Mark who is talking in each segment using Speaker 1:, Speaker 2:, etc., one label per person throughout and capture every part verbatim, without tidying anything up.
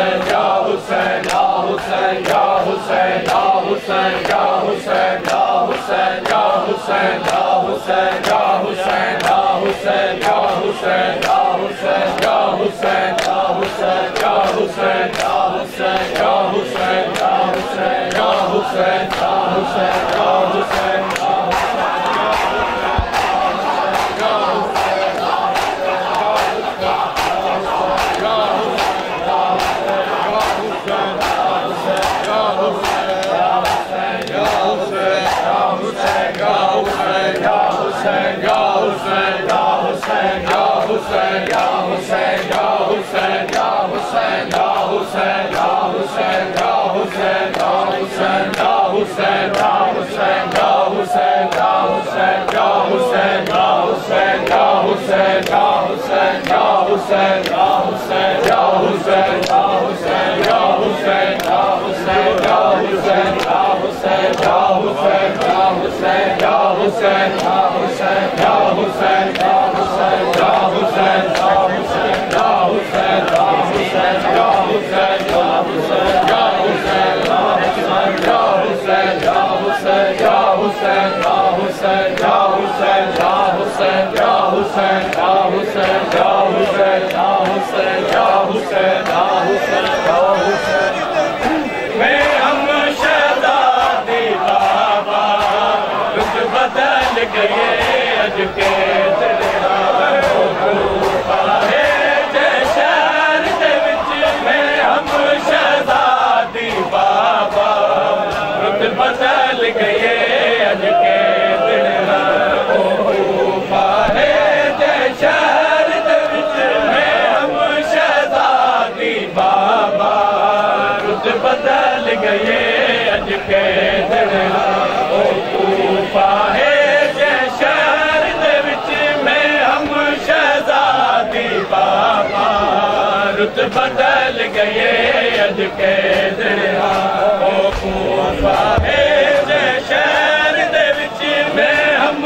Speaker 1: बदल गए अज के दिन ओ कूफा है जे शहर दे विच में हम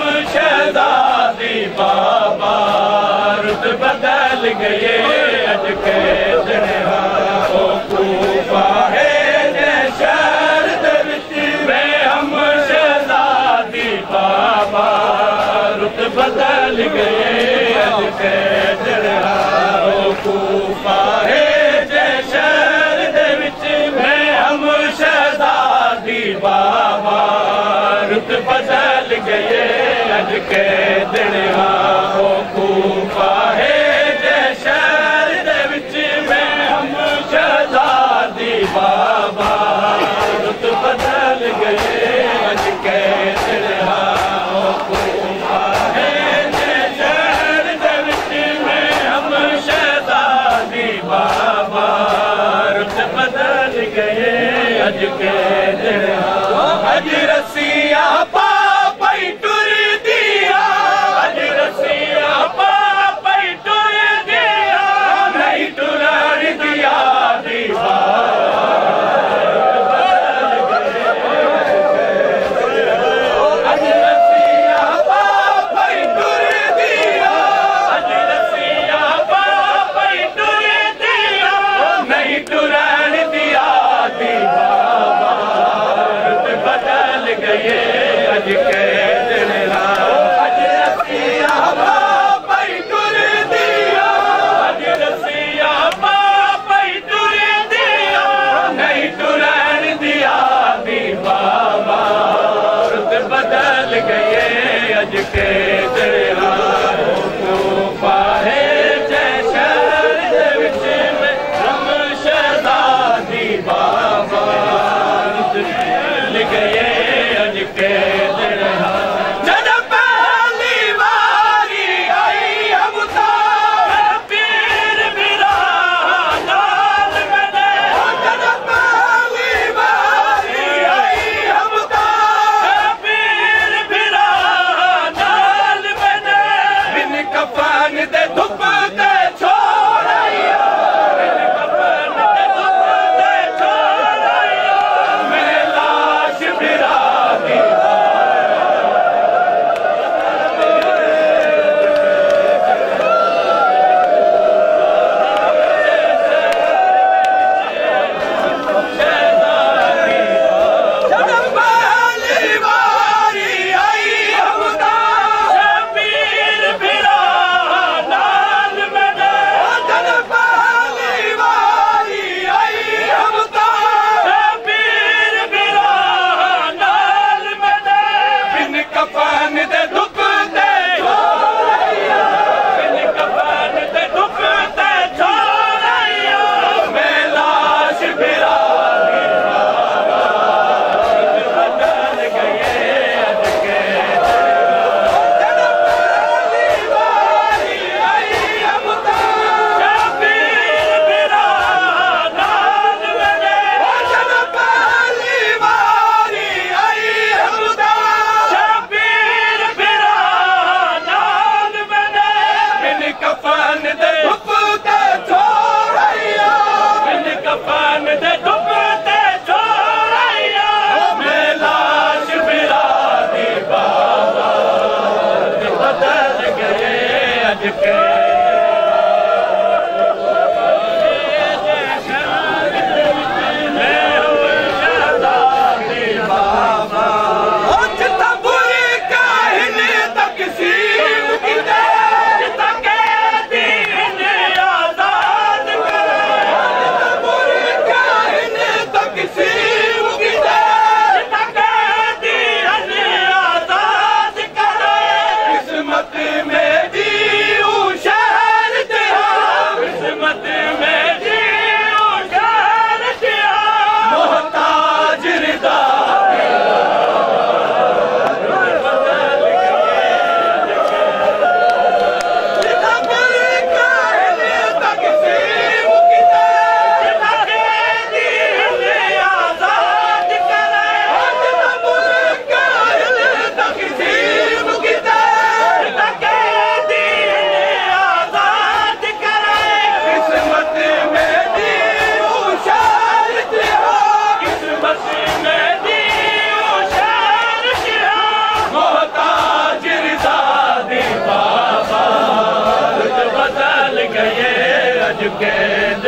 Speaker 1: शहजादी बाबा रुत बदल गए अज के दिन ओ कूफा है जे शहर दे विच में हम शहजादी बाबा रुत बदल गए अज के दिन ओ कूफा बदल गए अज के दिन ओ कूफा है जे शहर दे विच में हम शहजादी बाबा रुत बदल गए अज के दिन ओ कूफा है जे शहर दे विच में हम शहजादी बाबा रुत बदल गए अज के दिन अज रसिया पापई टुर दिया अज रसिया पापई टुर दिया नहीं टुरन दिया दीवा अज रसिया पापई टुर दिया अज रसिया पापई टुर दिया नहीं टुरन दिया दीवा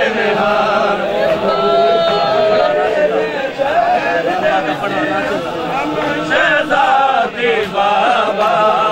Speaker 1: शहजादी बाबा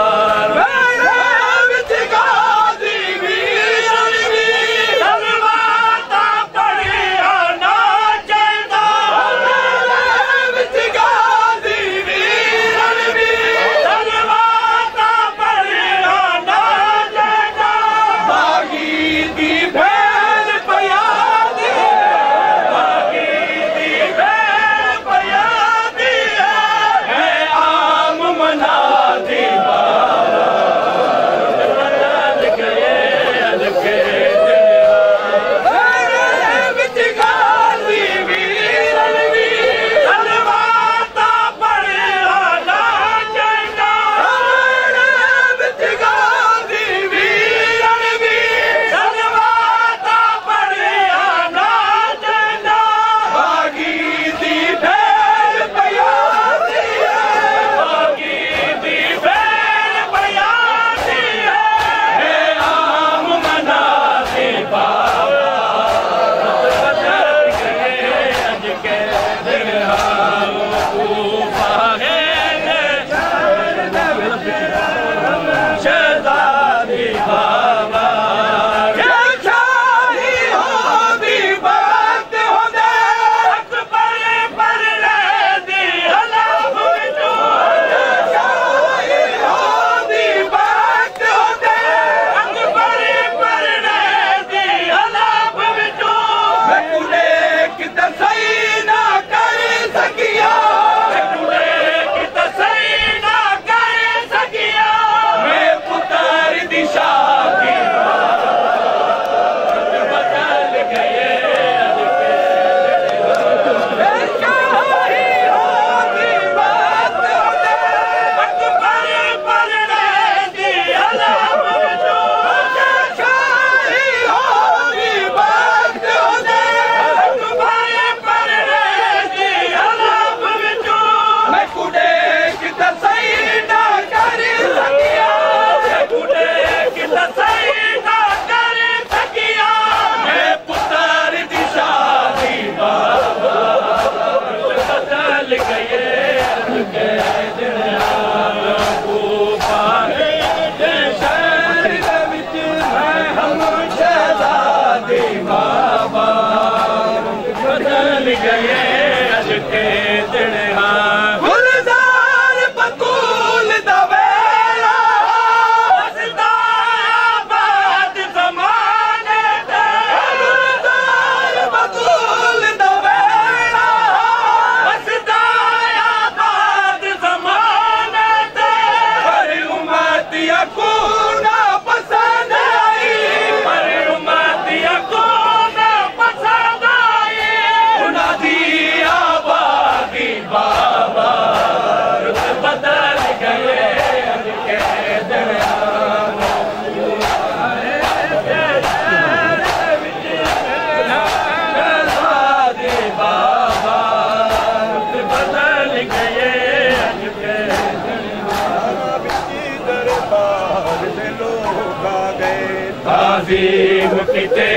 Speaker 1: ताज़ीम किते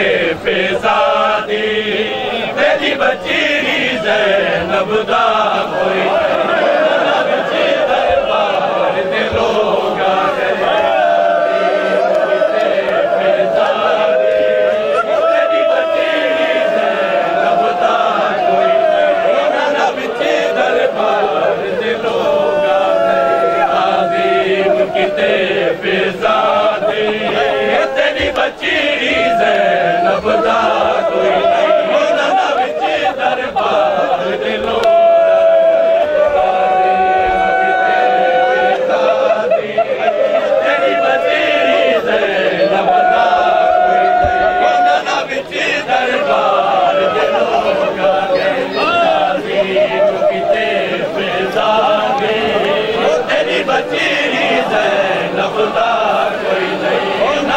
Speaker 1: फ़िज़ादी तेरी बचीरी ज़ैनब दा कोई बची दरबार दे लोग आ गए किते फ़िज़ादी तेरी बचीरी ज़ैनब दा कोई बची दरबार दे लोग आ गए ताज़ीम किते फ़िज़ादी बचीरी ज़ैनब दा कोई नहीं विच दरबार दे लोग तेरी बचीरी ज़ैनब दा कोई नहीं विच दरबार दे लोग किते फ़िज़ादी तेरी बचीरी ज़ैनब दा कोई नहीं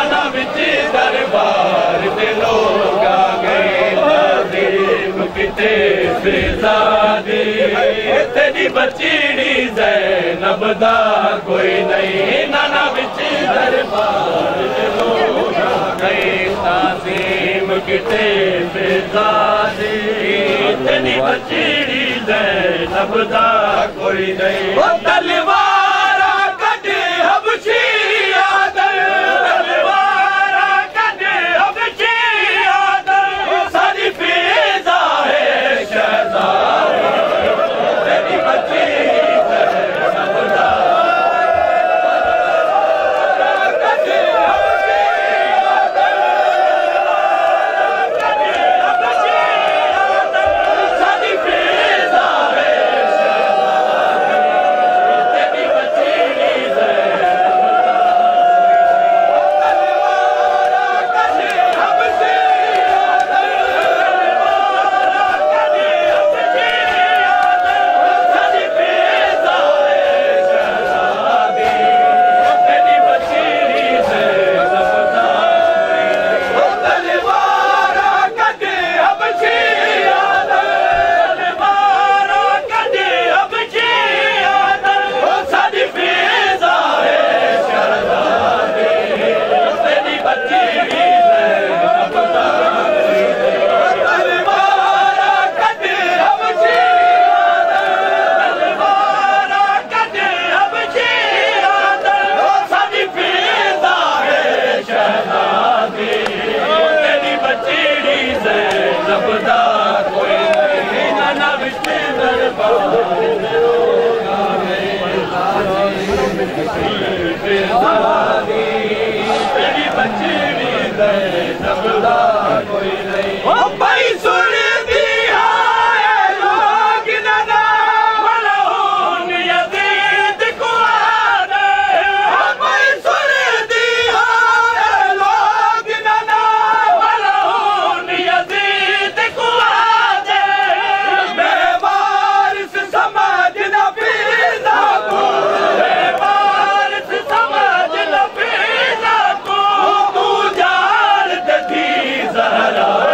Speaker 1: दरबार दे लोग आ गए ताज़ीम किते फ़िज़ादी तेरी बचीरी ज़ैनब दा कोई नहीं नाना विच दरबार दे लोग आ गए ताज़ीम किते बेजादी तेरी बचड़ी ज़ैनब दा कोई नहीं ओ तलवारा कटे हबशी आदर तलवारा कटे हबशी आदर सारी फिजा है शहज़ादी तेरी बचड़ी ज़ैनब दा तेरी बचड़ी ज़ैनब दा कोई नहीं ओ भाई सुन दिया लोग ना मलऊन यज़ीद को आदे ओ भाई सुन दिया लोग ना मलऊन यज़ीद को आदे मैं वारिस समझ न पीदा को मैं वारिस समझ न पीदा को तू जान दी ज़हरा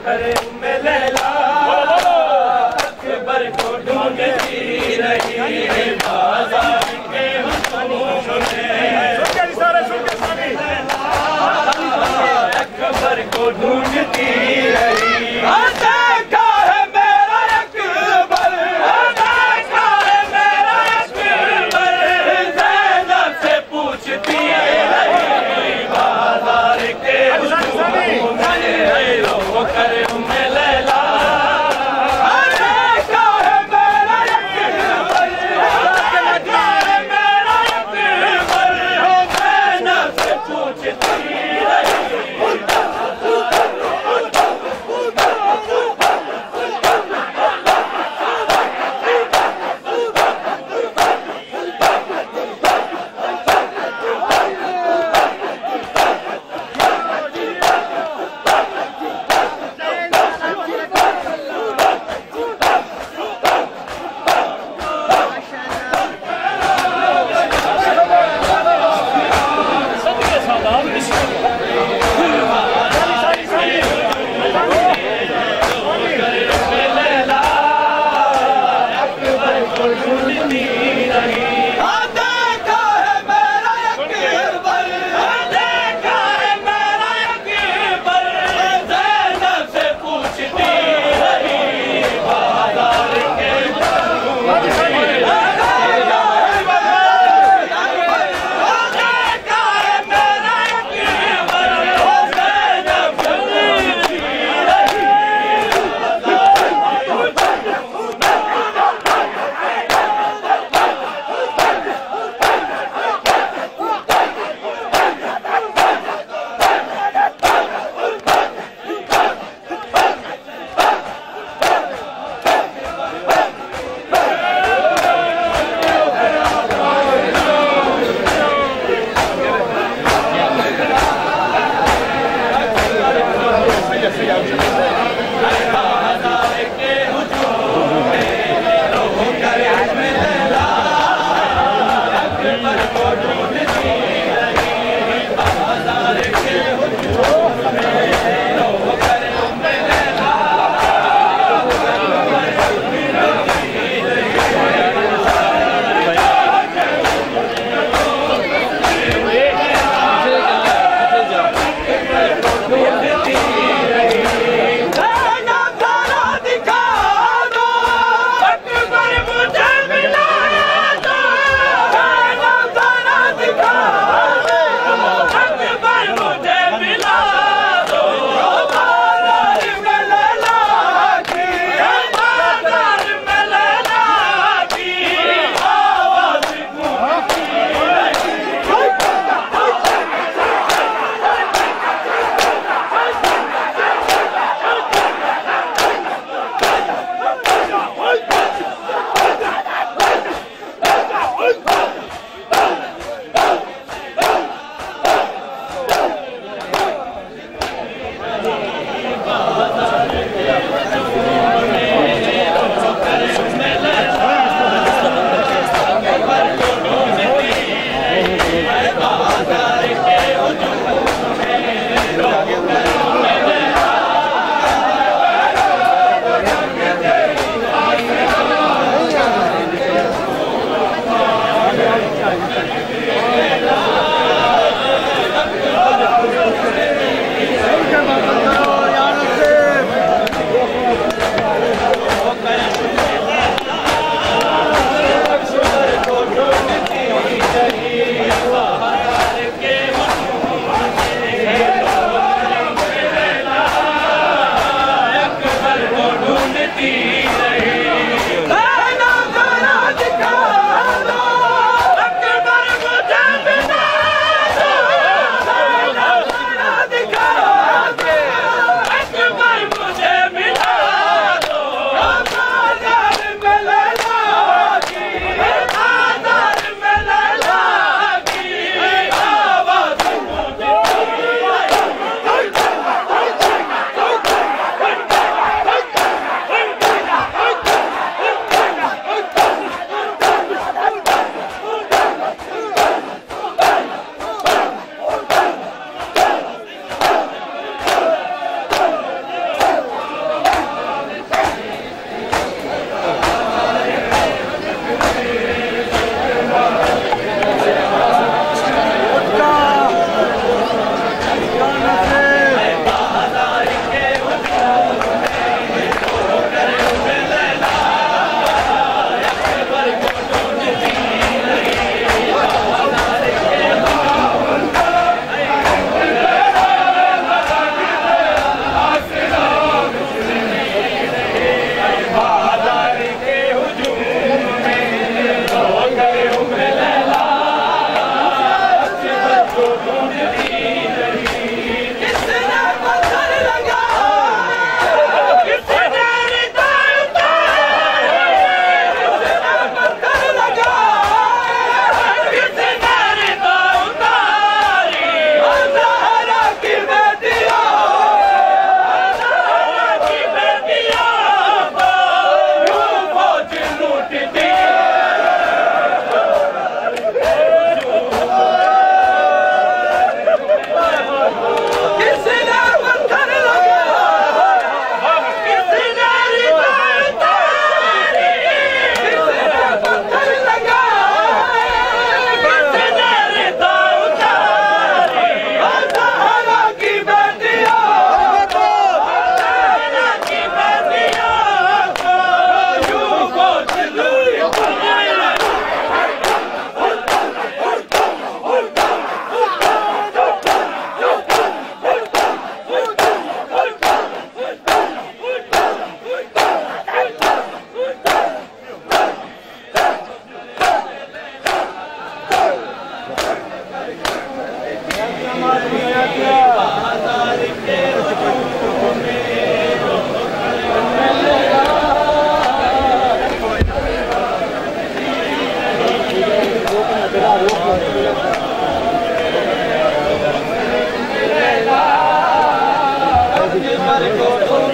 Speaker 1: करे उम्मे लैला अकबर को ढूंढती रही बाजार के हुस्न में अकबर को ढूंढती रही देखा है मेरा अकबर देखा है मेरा अकबर ज़ैनब से पूछती रही बाजार के हुस्न में रो करे उम्मे लैला देखा है मेरा अकबर देखा है मेरा अकबर ज़ैनब से पूछती रही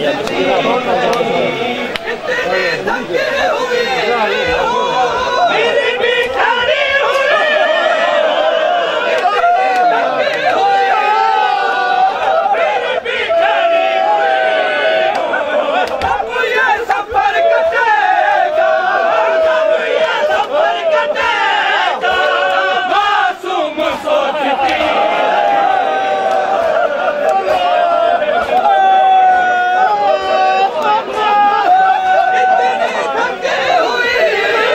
Speaker 1: हुए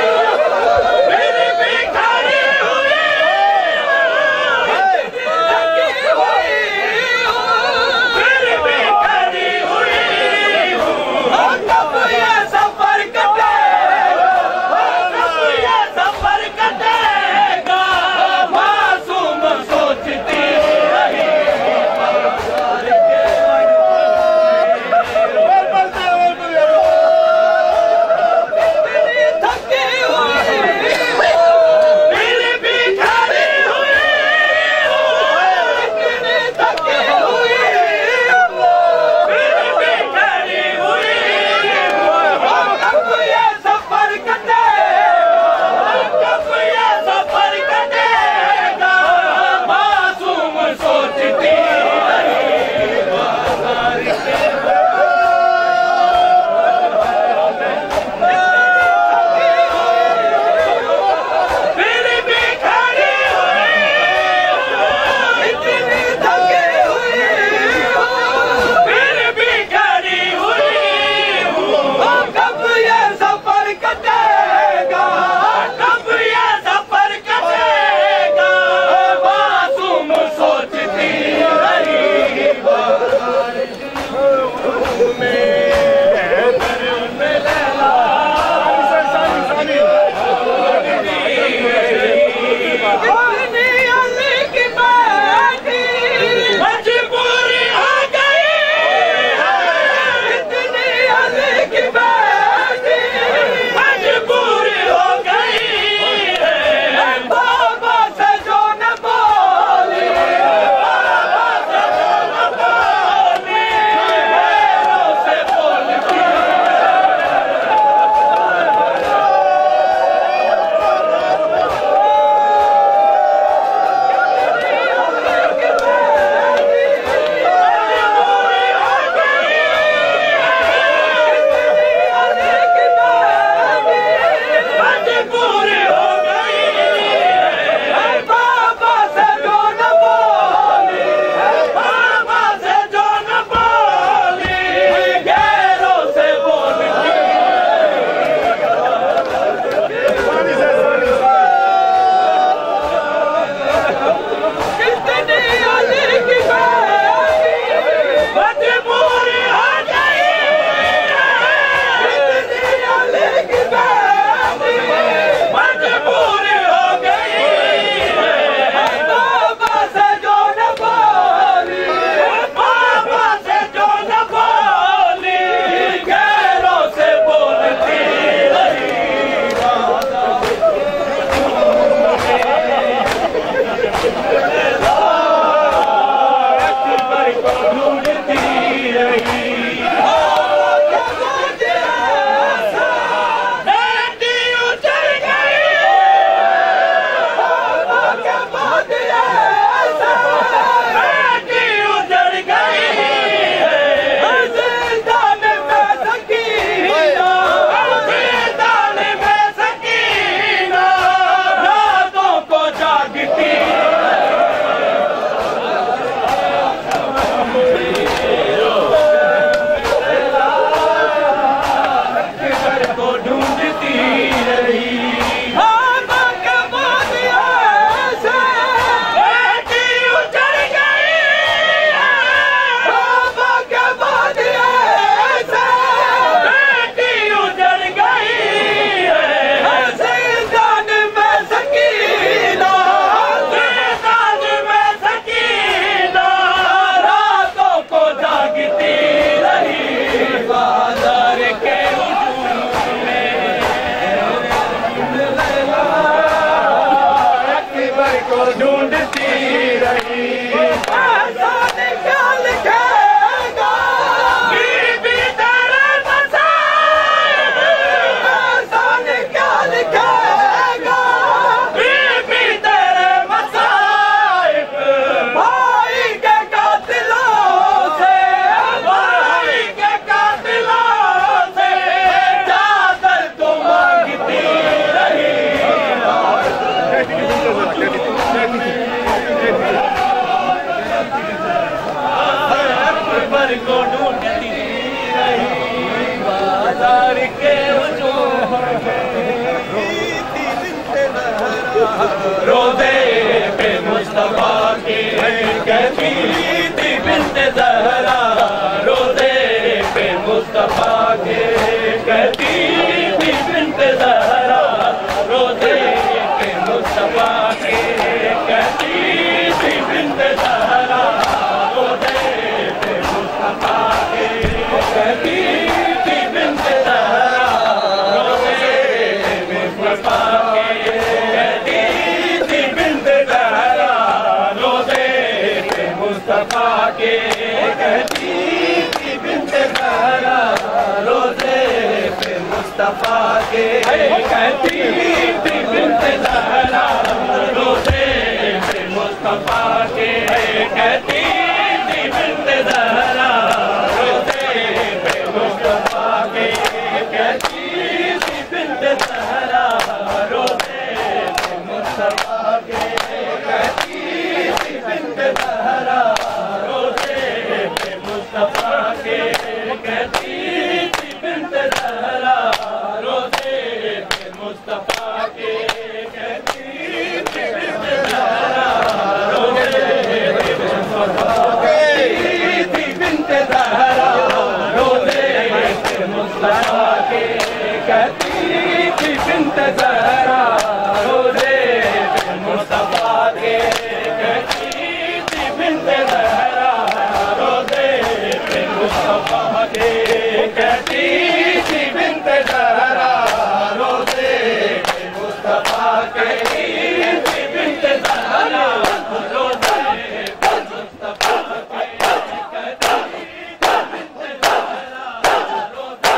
Speaker 1: मुस्तफा के कहती थी बिन्ते ज़हरा रोज़े पे मुस्तफा के कहती थी बिन्ते ज़हरा रोज़े पे मुस्तफा के कहती थी बिन्ते ज़हरा रोज़े पे मुस्तफा के कहती थी बिन्ते ज़हरा रोज़े पे मुस्तफा के कहती थी बिन्ते ज़हरा रोज़े पे मुस्तफा के कहती थी बिन्ते ज़हरा रोज़े पे मुस्तफा के कहती थी बिन्ते ज़हरा रोज़े पे मुस्तफा के कहती थी बिन्ते ज़हरा रोज़े पे मुस्तफा के कहती थी बिन्ते ज़हरा रोज़े पे मुस्तफा के कहती थी बिन्ते ज़हरा रोज़े पे मुस्तफा के कहती थी बिन्ते ज़हरा रोज़े पे मुस्तफा के थी बिन्ते ज़हरा रोज़े पे मुस्तफा के कहती थी बिन्ते ज़हरा रोज़े पे मुस्तफा के कहती थी बिन्ते ज़हरा रोज़े पे मुस्तफा के कहती थी बिन्ते ज़हरा रोज़े पे मुस्तफा के कहती थी बिन्ते ज़हरा रोज़े पे मुस्तफा के कहती थी बिन्ते ज़हरा रोज़े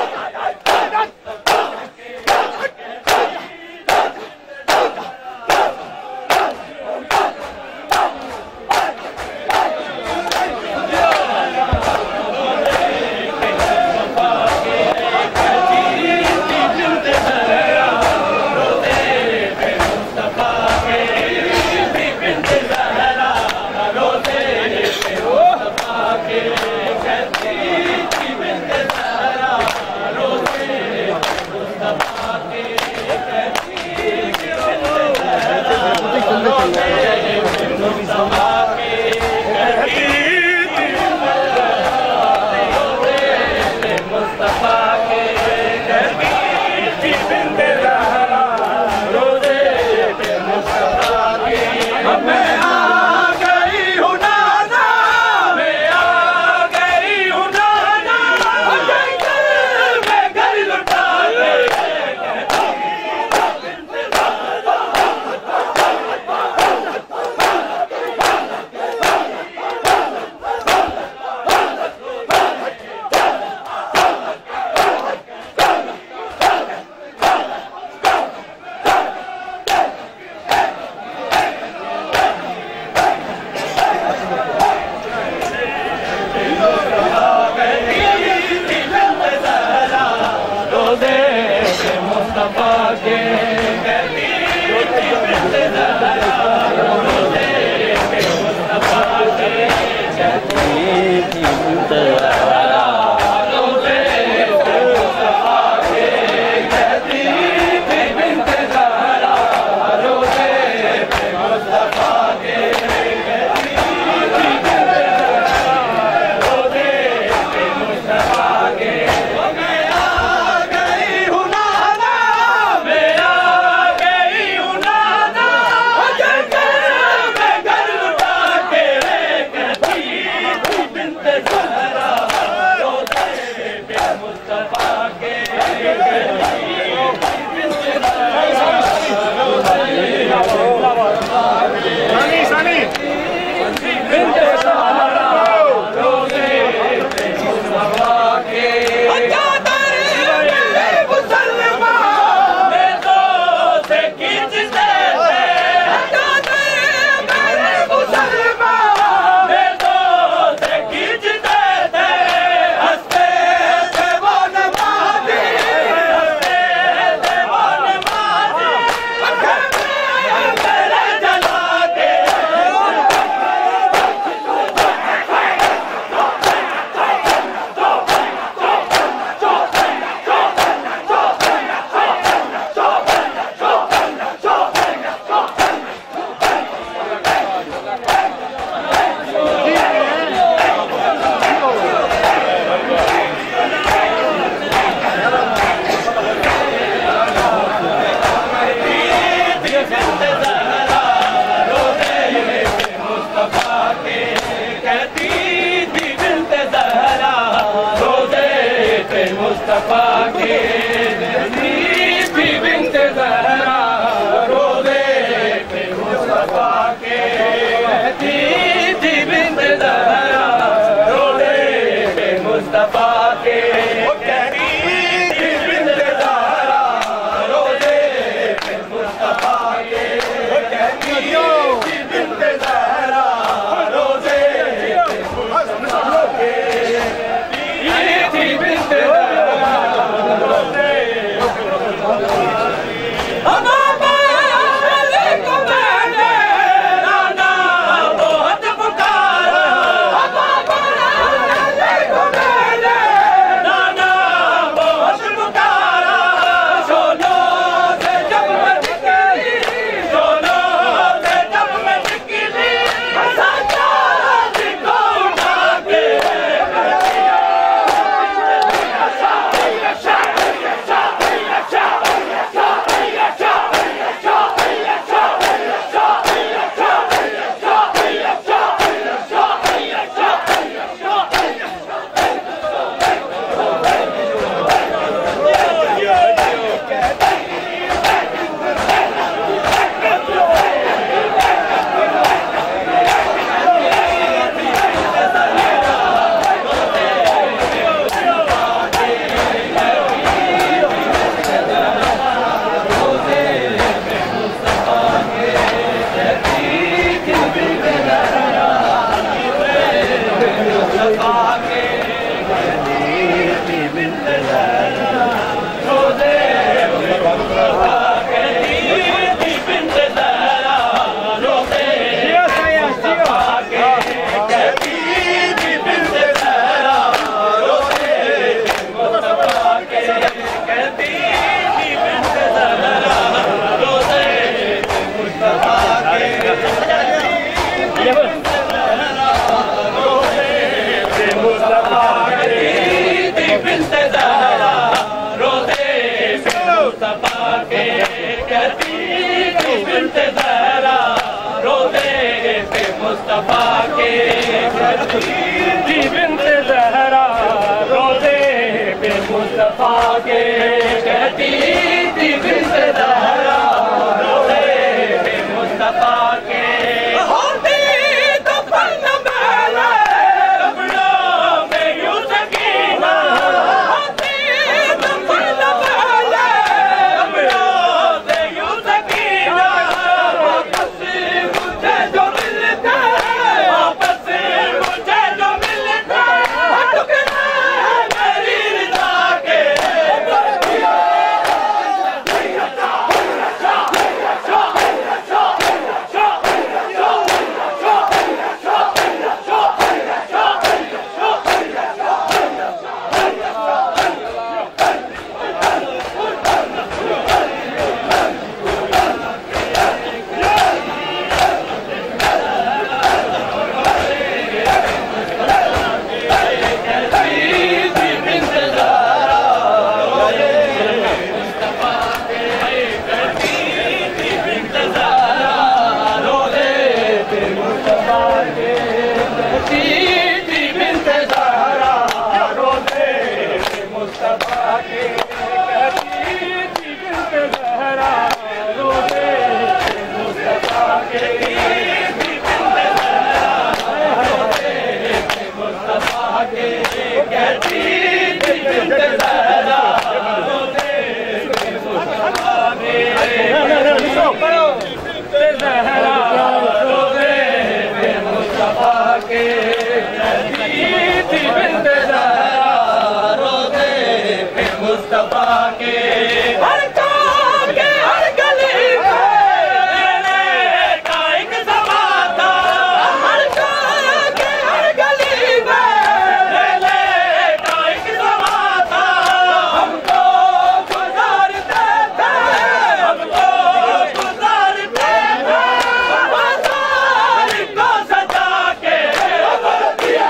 Speaker 1: मुस्तफा के थी बिन्त ज़हरा रोज़े पे मुस्तफा के थी बिन्त ज़हरा रोज़े पे मुस्तफा के मुस्तफा के थी बिन्त ज़हरा रोज़े पे मुस्तफा के कहती थी बिन्त ज़हरा रोज़े पे मुस्तफा के होती तो फन मेला रबड़ों में यूं सकीना होती तो फन मेला रबड़ों से यूं सकीना वापस मुझे जो मिलता वापस मुझे जो मिलता टुकड़ा मेरी रज़ा के मुस्तफा के हर काम के हर गली में का एक समा था हर काम के हर गली में का एक समा था हमको गुजारते थे हमको गुजारते थे बाजार को सजा के दिया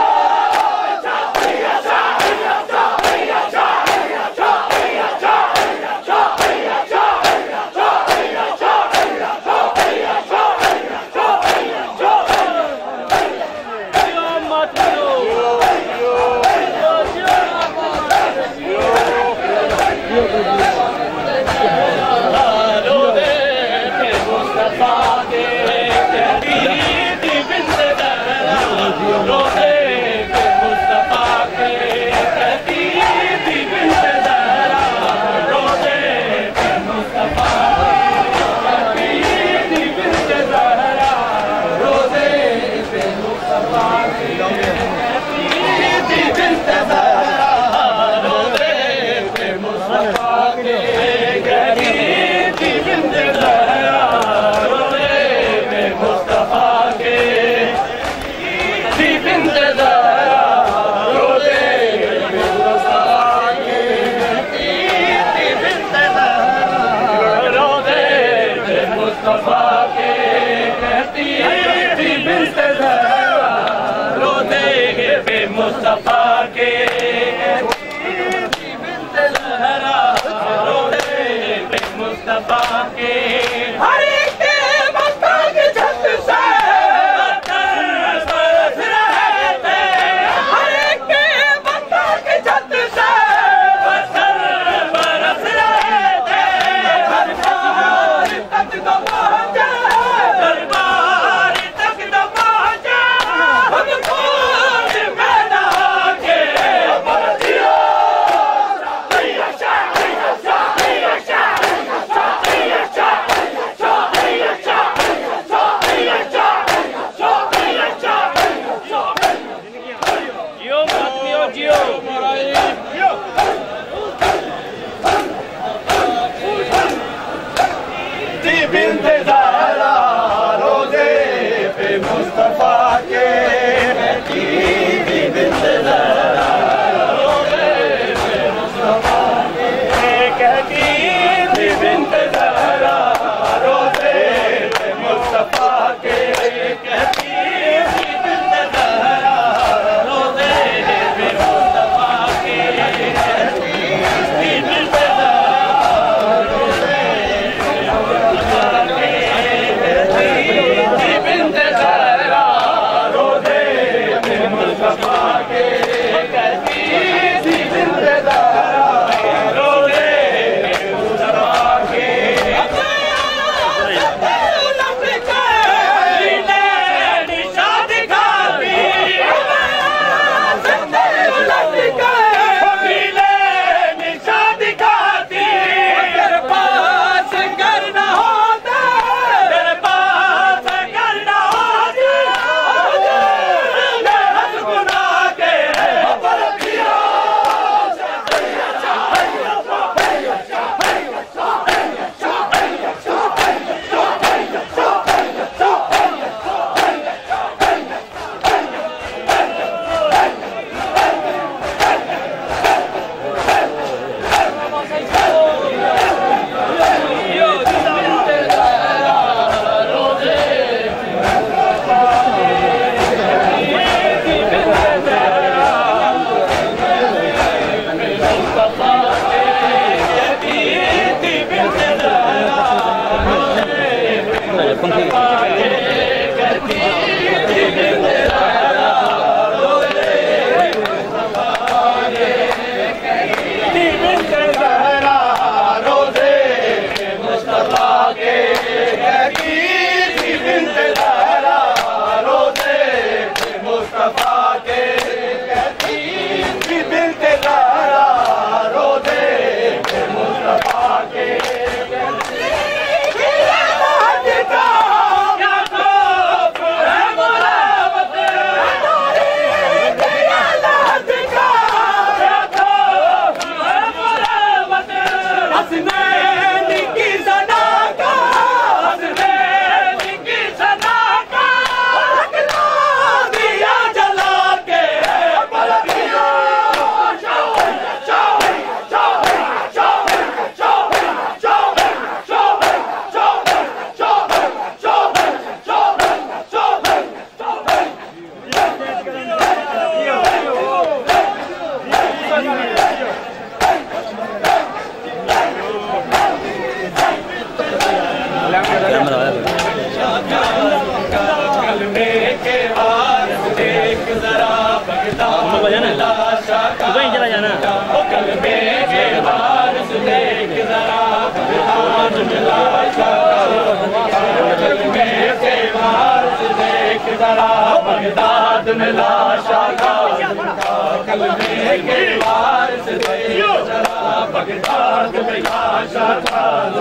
Speaker 1: मिला शाकाज का कलमे के वारिस देख जरा बगदाद मिला शाकाज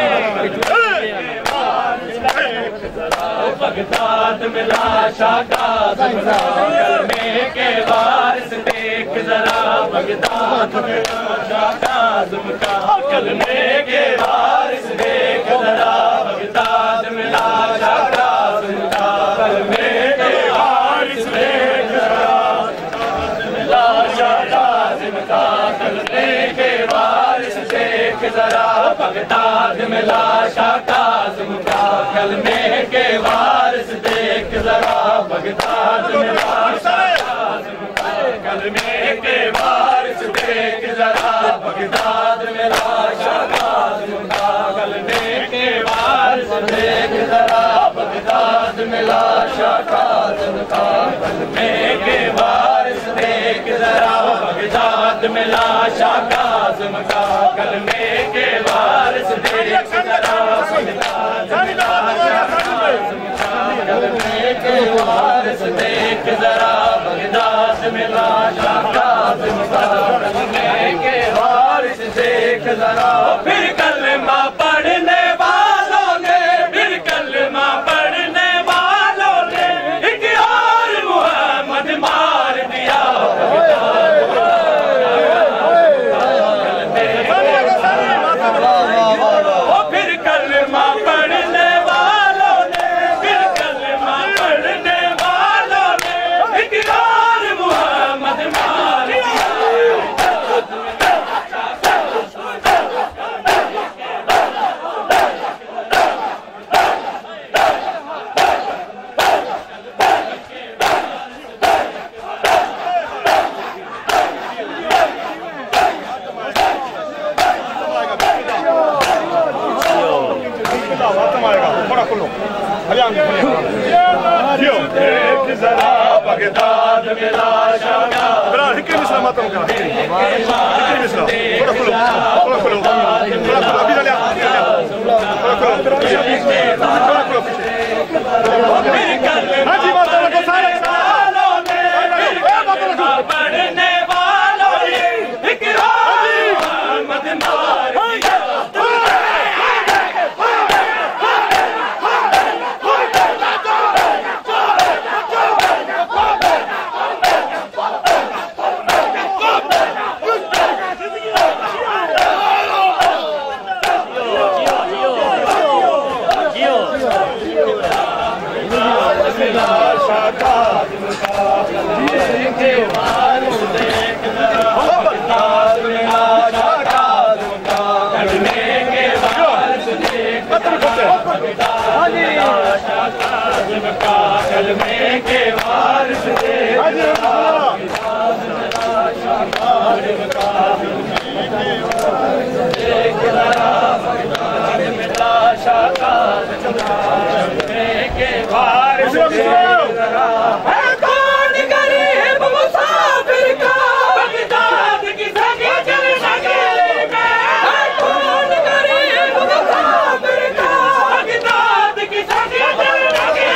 Speaker 1: बगदाद मिला शाकाज कलमे के वारिस देख जरा बगदाद मिला शाकाज का कलमे के वारिस देख जरा बगदाद मिला शाकाज का कलमे के वारिस देख जरा मिला शाकाज का कलमे के वारिस देख जरा बगदाद मिला शाकाज का कलमे के वारिस देख जरा बगदाद मिला शाकाज कलमे के वारिस देख जरा बगदाद मिला शाकाज कलमे के वारिस देख जरा बगदाद मिला शाकाज कलमे के वारिस देख जरा बगदाद मिला शाकाज कलमे के वारिस देख जरा बगदाद कलमे के वारिस देख जरा बगदाद मिला शाकाज कलमे के वारिस देख जरा फिर कलमा पढ़ने वालों ने फिर कलमा पढ़ने वालों ने एक और मुहम्मद मार दिया फिर कलमा पढ़ने वालों ने फिर कलमा पढ़ने वालों ने एक और मुहम्मद मार दिया बगदाद मिला शाकाज बड़ा हिक्के मिसला मातम का हिक्के मिसला थोड़ा खुलो थोड़ा खुलो थोड़ा खुलो अभी चलिए थोड़ा खुलो थोड़ा खुलो हाँ जी मातम को सारे सालों में पढ़ने वालों ने इकरार मोहम्मद मार दिया कलमे के वारिस देख जरा बगदाद मिला शाकाज कलमे के वारिस देख जरा कौन गरीब मुसाफिर का बगदाद की सगी चल सके कौन गरीब मुसाफिर का बगदाद की सगी चल सके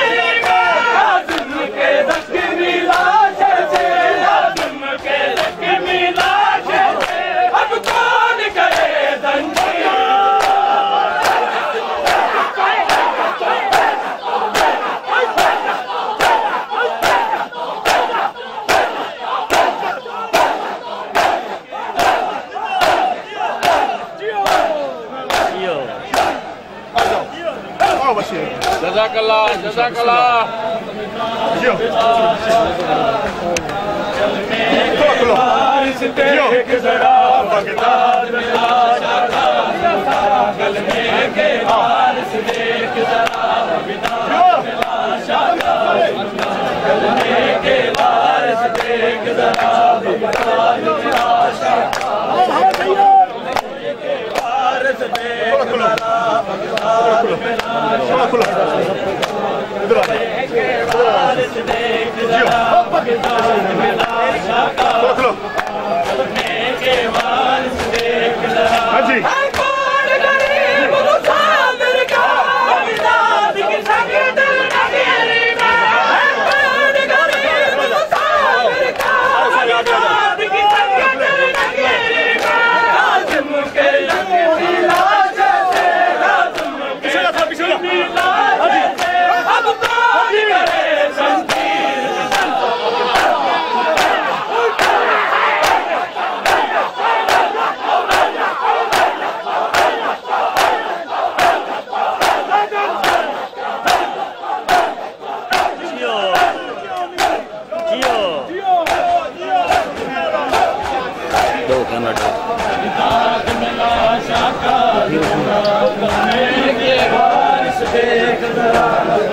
Speaker 1: के जख्मी लाशे से आदम के जख्मी लाशे से अब कौन करे जंजीर जज़ाकल्लाह जज़ाकल्लाह वारिस देख जरा बगदाद मिला शाकाज कलमे के वारिस देख जरा बगदाद मिला शाकाज कलमे के वारिस देख जरा बगदाद मिला शाकाज कलमे के वारिस देख जरा बगदाद मिला वारिस देख जरा बगदाद मिला शाकाज कलमे के वारिस देख जरा कौन गरीब मुसाफिर का बगदाद की सगी दिल नगरी में कौन गरीब
Speaker 2: बगदाद में लाशा का के वारिस देख जरा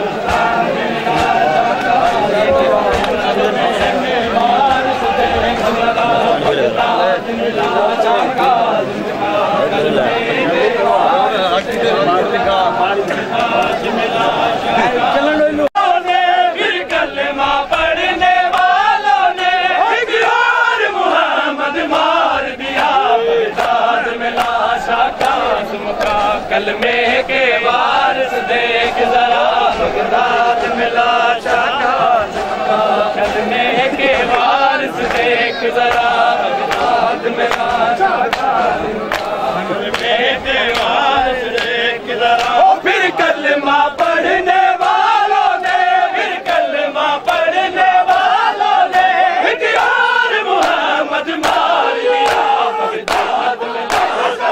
Speaker 2: फिर कलमा पढ़ने वालों ने और मुहम्मद मार दिया बगदाद में लाशा कासिम का कलमे के वारिस देख जरा बगदाद में लाशा कासिम का कलमे के वारिस देख जरा बगदाद में लाशा कासिम का कलमे के वारिस देख जरा फिर कलमा पढ़ने वालों ने फिर कलमा पढ़ने वालों ने और मुहम्मद मार दिया बगदाद में लाशा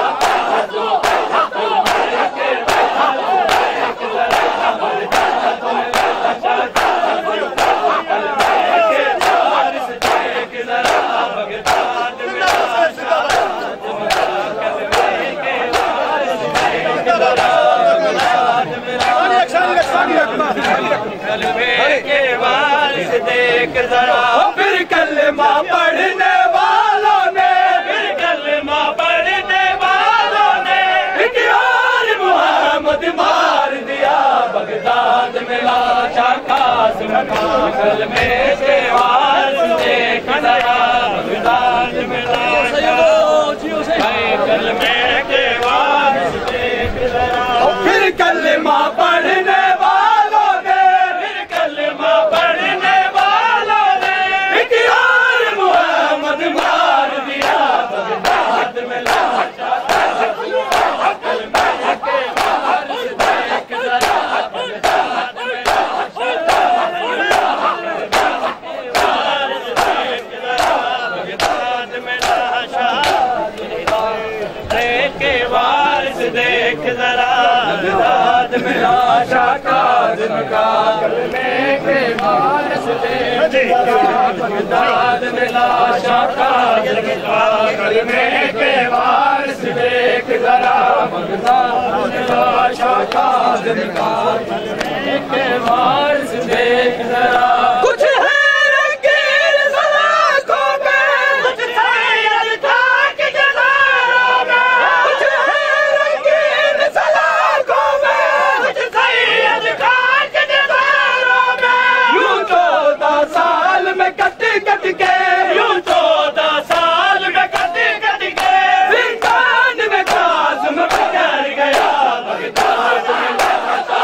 Speaker 2: के वारिस देख जरा फिर कलमा पढ़ने वालों ने फिर कलमा पढ़ने वालों ने और मुहम्मद मार दिया बगदाद में लाशा कासिम का कलमे के वारिस देख जरा बगदाद में लाशा कलमे के वारिस देख जरा फिर कलमा पढ़ने वालों ने फिर कलमा पढ़ने वालों ने और मुहम्मद मार दिया बगदाद में लाशा कलमे के वारिस देख जरा बगदाद में लाशा बगदाद में लाशा के वारिस देख जरा बगदाद में लाशा कासिम का कलमे के वारिस देख जरा बगदाद में लाशा कासिम का कलमे के वारिस देख जरा बगदाद में लाशा कासिम का कलमे के वारिस देख जरा कुछ है रंगीन सलाखों में कुछ सैयद था कि जनारों में कुछ है रंगीन सलाखों में कुछ सैयद था कि जनारों में यूं चौदह साल में कट कट के यूं चौदह साल में कट कट के फिर कान में कासिम पकड़ गया बगदाद में लाशा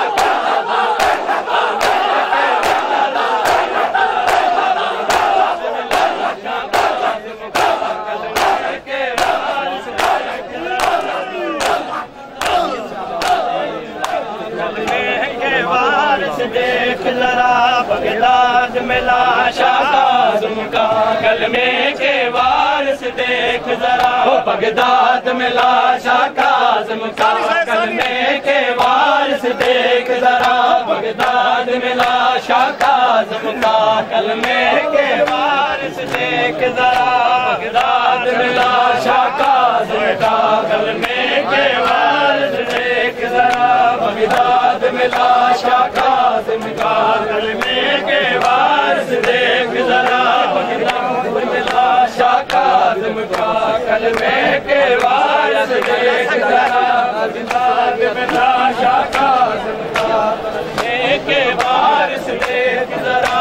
Speaker 2: देख जरा बगदाद में लाशा कासिम का कलमे के वारिस देख जरा बगदाद में लाशा कासिम का कलमे के वारिस देख जरा बगदाद में लाशा कासिम का कलमे के वारिस देख जरा बगदाद में लाशा कासिम का कलमे के वारिस देख जरा बगदाद में लाशा कासिम का कलमे के वारिस देख जरा बगदाद में लाशा कासिम का कलमे के वारिस देख जरा बगदाद में लाशा कासिम का कलमे के वारिस देख जरा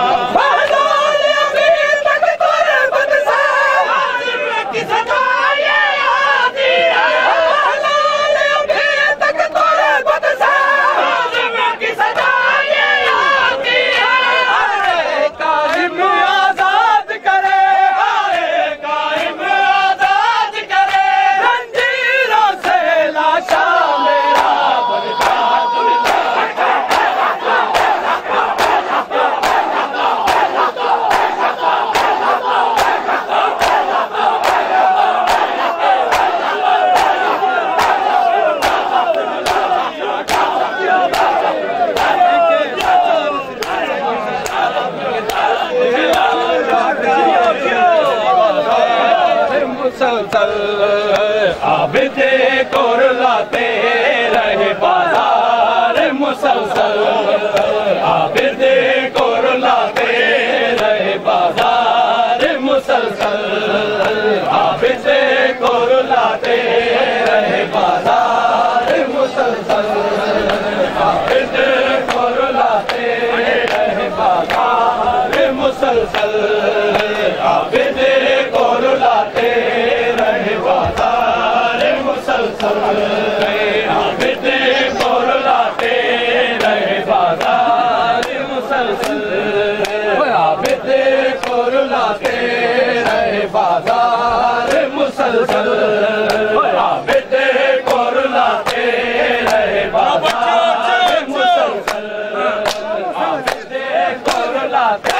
Speaker 2: आबिदे कुरलाते रहे बाजार मुसलसल, आबिदे कुरलाते रहे बाजार मुसलसल, आबिदे कुरलाते रहे बाजार मुसलसल, आबिदे कुरलाते रहे बाजार मुसलसल, आबिदे कुरलाते रहे बाजार मुसलसल, आबिदे कुरलाते रहे बाजार मुसलसल, आबिदे कुरलाते रहे बाजार मुसलसल, आबिदे कुरलाते रहे बाजार मुसलसल, आबिदे कुरलाते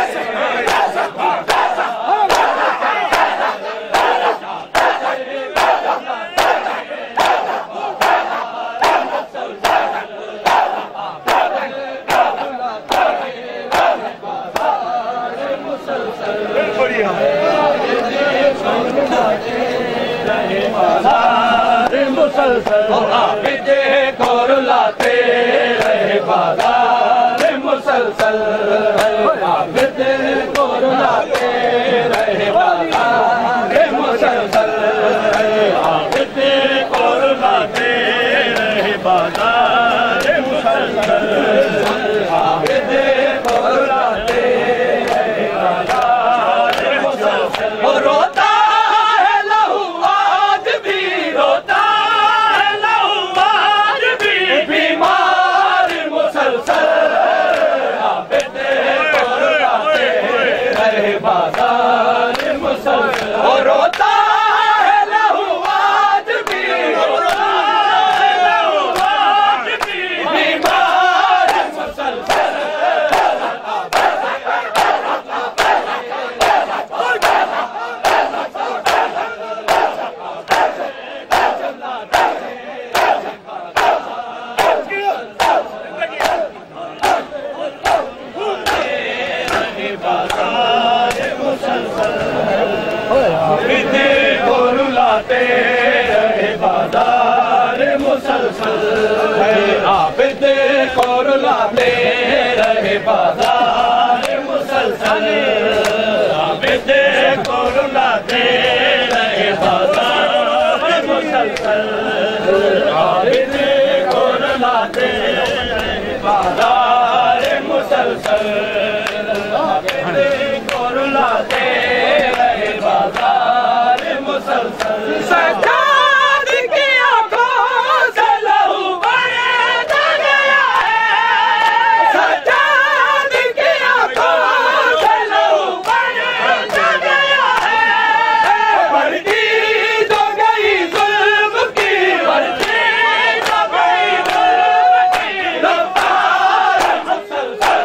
Speaker 2: आबिदे कुरलाते रहे बाजार मुसलसल, आबिदे कुरलाते रहे बाजार मुसलसल, आबिदे कुरलाते रहे बाजार मुसलसल, आबिदे कुरलाते रहे बाजार मुसलसल। रोता है लहू आज भी, रोता बाजार मुसलसल, और रोता है लहू आज भी, रोता है लहू आज भी, बीमार मुसलसल, आबिदे कुरलाते रहे बाजार मुसलसल, आबिदे कुरलाते रहे बाजार मुसलसल, आबिदे कुरलाते रहे बाजार मुसलसल, आबिदे कुरलाते रहे बाजार मुसलसल, आबिदे कुरलाते रहे बाजार मुसलसल। सज्जाद की आंखों से लहू बहता गया है, सज्जाद की आंखों से लहू बहता गया है, बढ़ती तो गई जुल्म की, बढ़ती तो गई जुल्म की रफ्तार मुसलसल,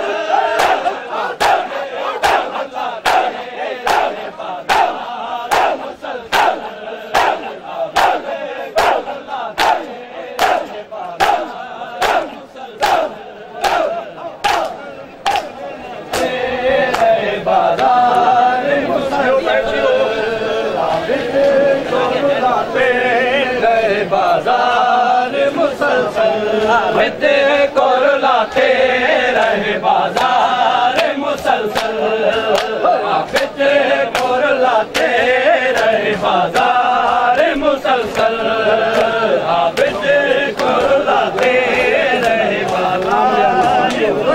Speaker 2: बाजार मुसलसल, आबिदे कुरलाते रहे बाजार मुसलसल, आबिदे कुरलाते रहे बाजार मुसलसल, आबिदे कुरलाते रहे बाजार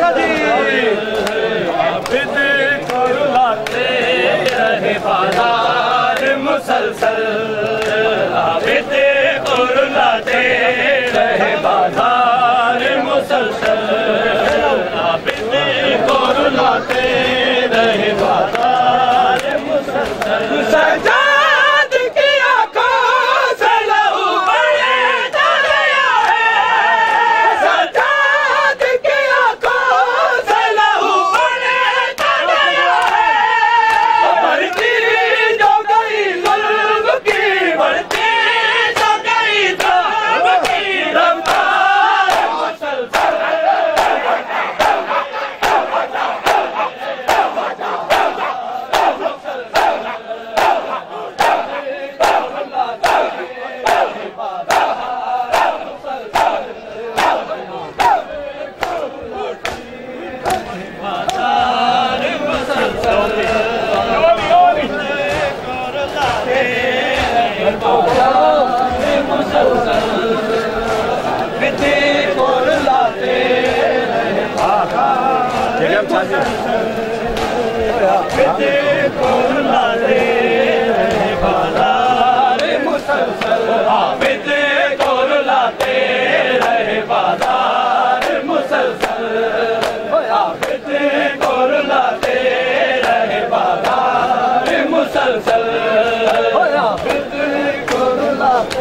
Speaker 2: आबिदे कुरलाते रहे बाजार मुसलसल, आबिदे कुरलाते रहे बाजार मुसलसल।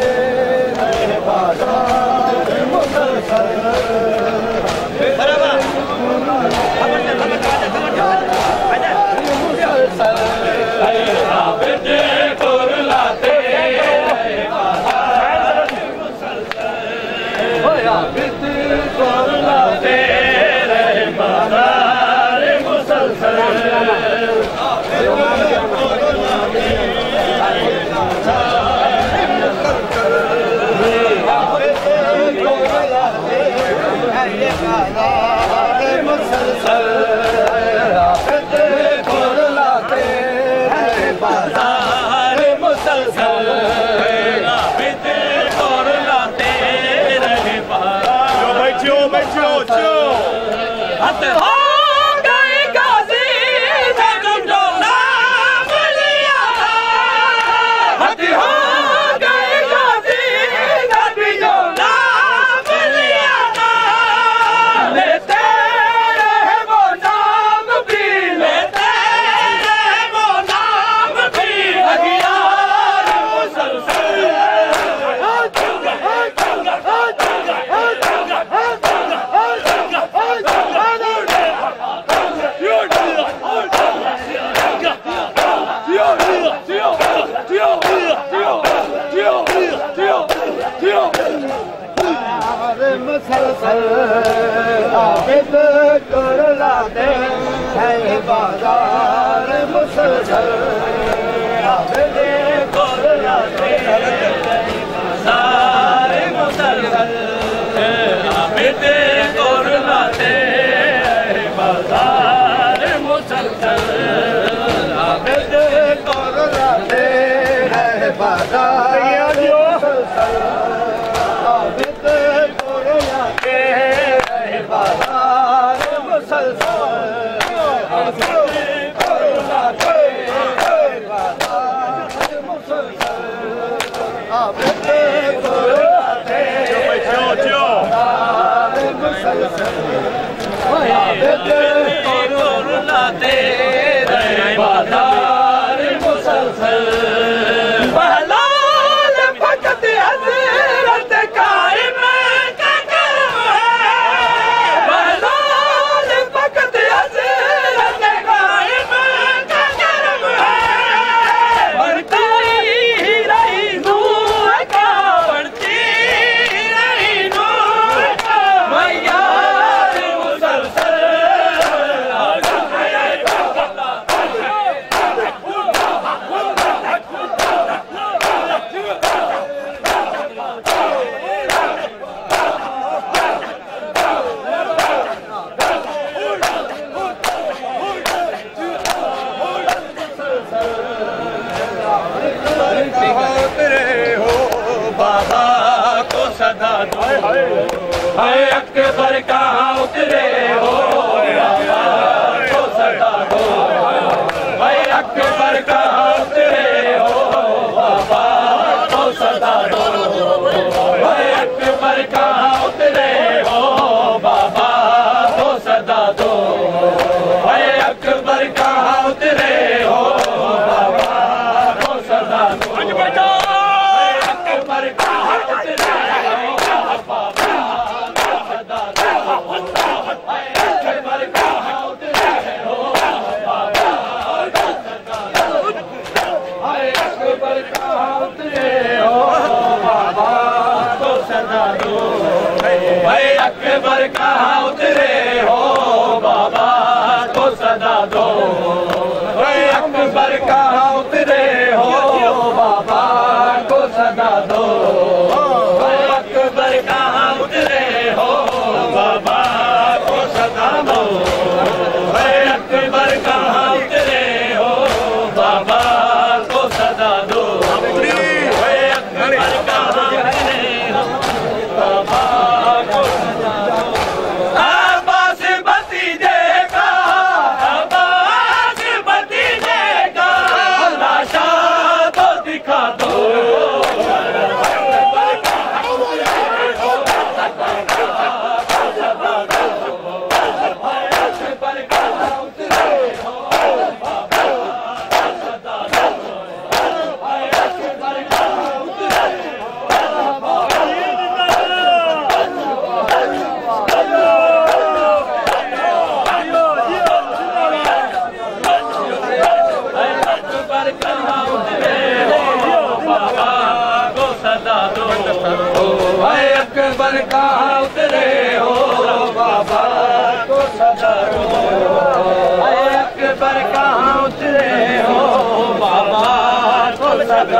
Speaker 2: बाबा को सदा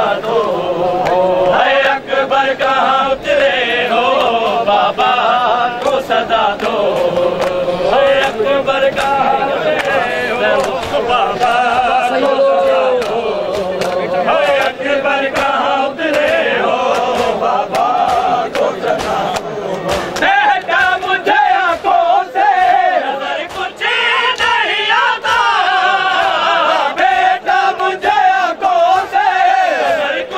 Speaker 2: सदा दो, है अकबर कहाँ उतरे हो बाबा को सदा दो, है अकबर कहाँ उतरे हो बाबा को सदा दो, है अकबर कहाँ उतरे हो बाबा को सदा दो। देखा मुझे आंखों से नजर कुछ नहीं आता, बेटा मुझे आंखों से नजर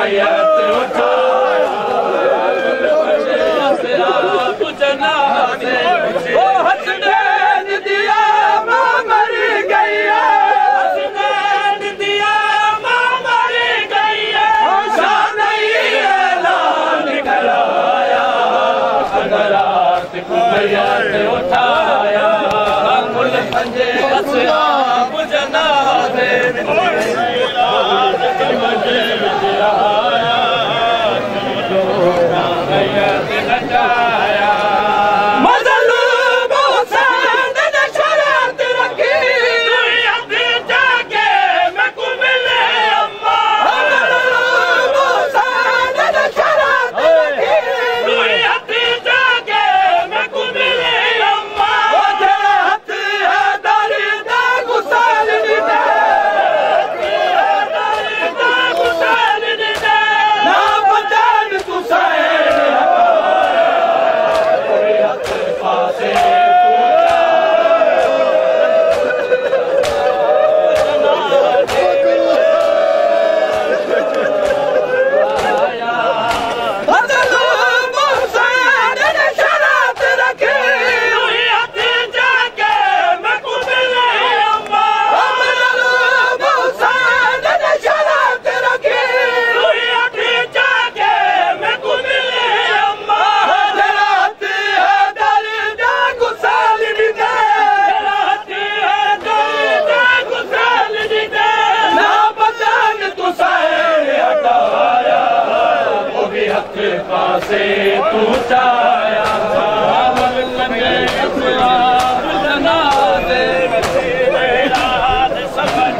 Speaker 2: मैयत उठाया जनाजे ओ हसनैन दिया मां मर गई है हसनैन दिया मां मर गई है शान ऐलान कराया अगर रात को मैयत उठाया कुल पंजे असहाब जनाजे पासे तू चाया जनाजे समझ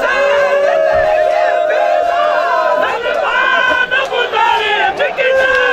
Speaker 2: Take it down!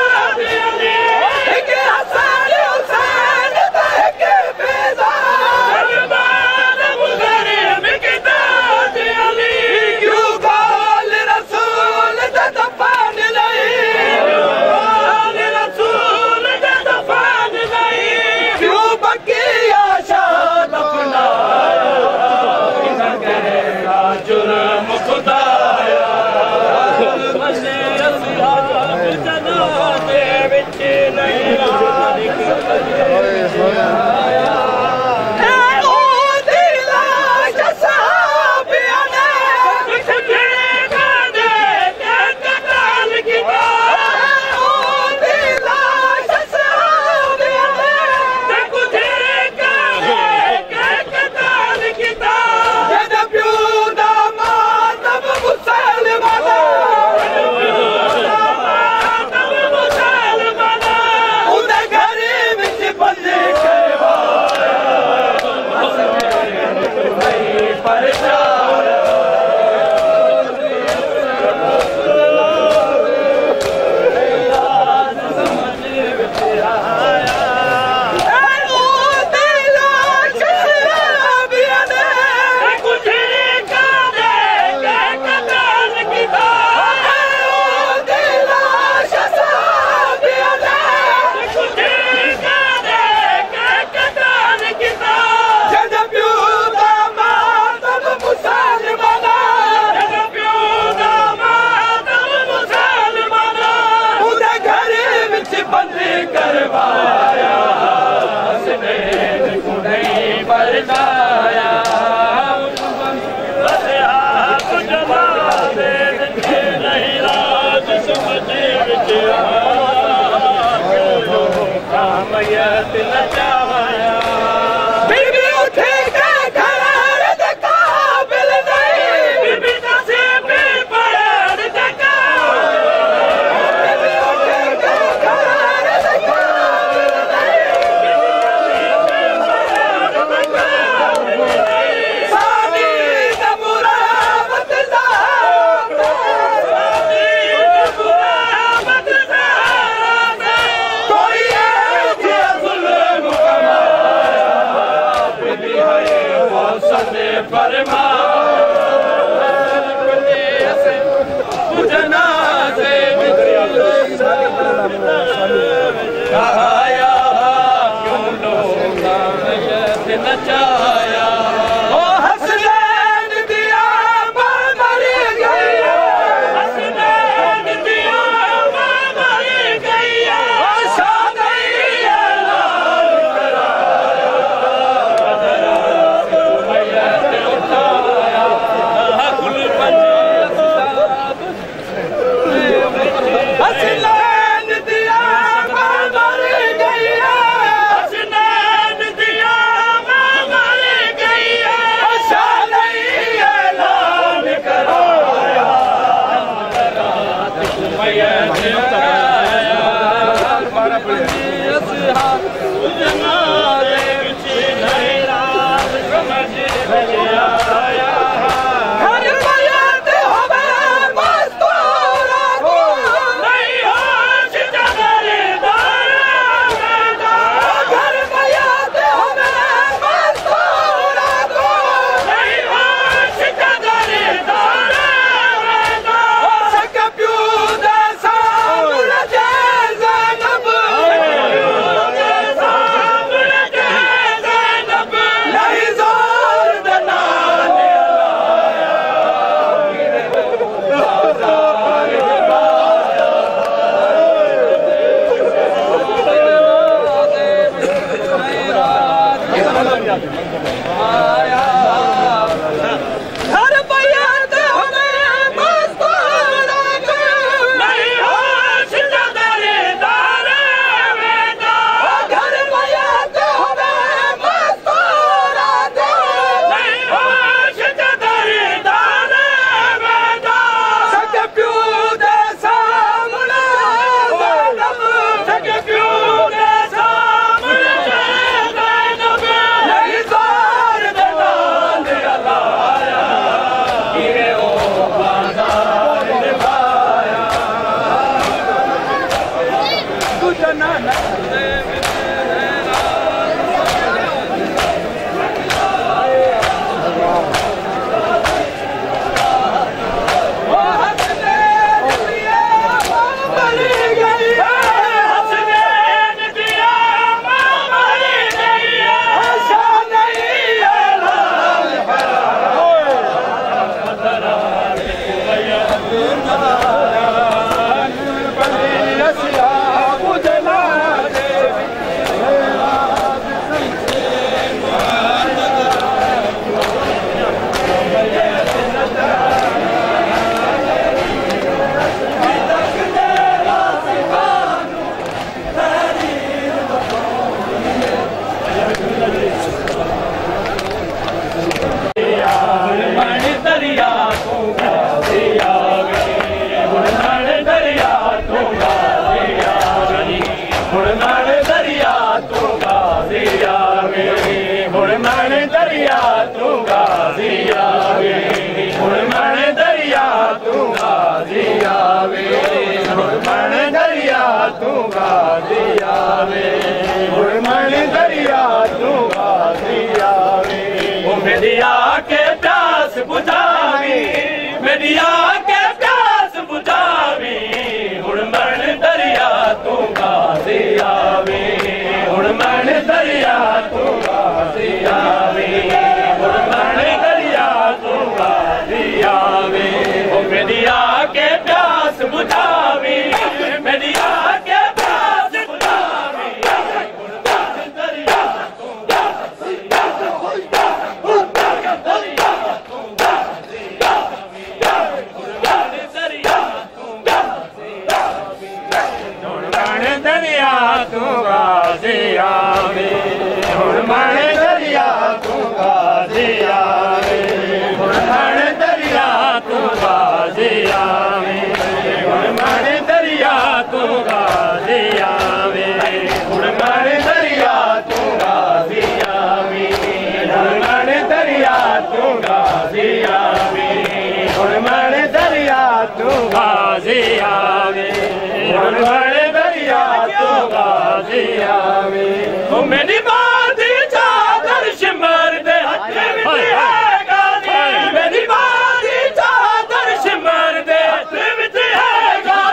Speaker 2: मेरी बात चादर सिमर दे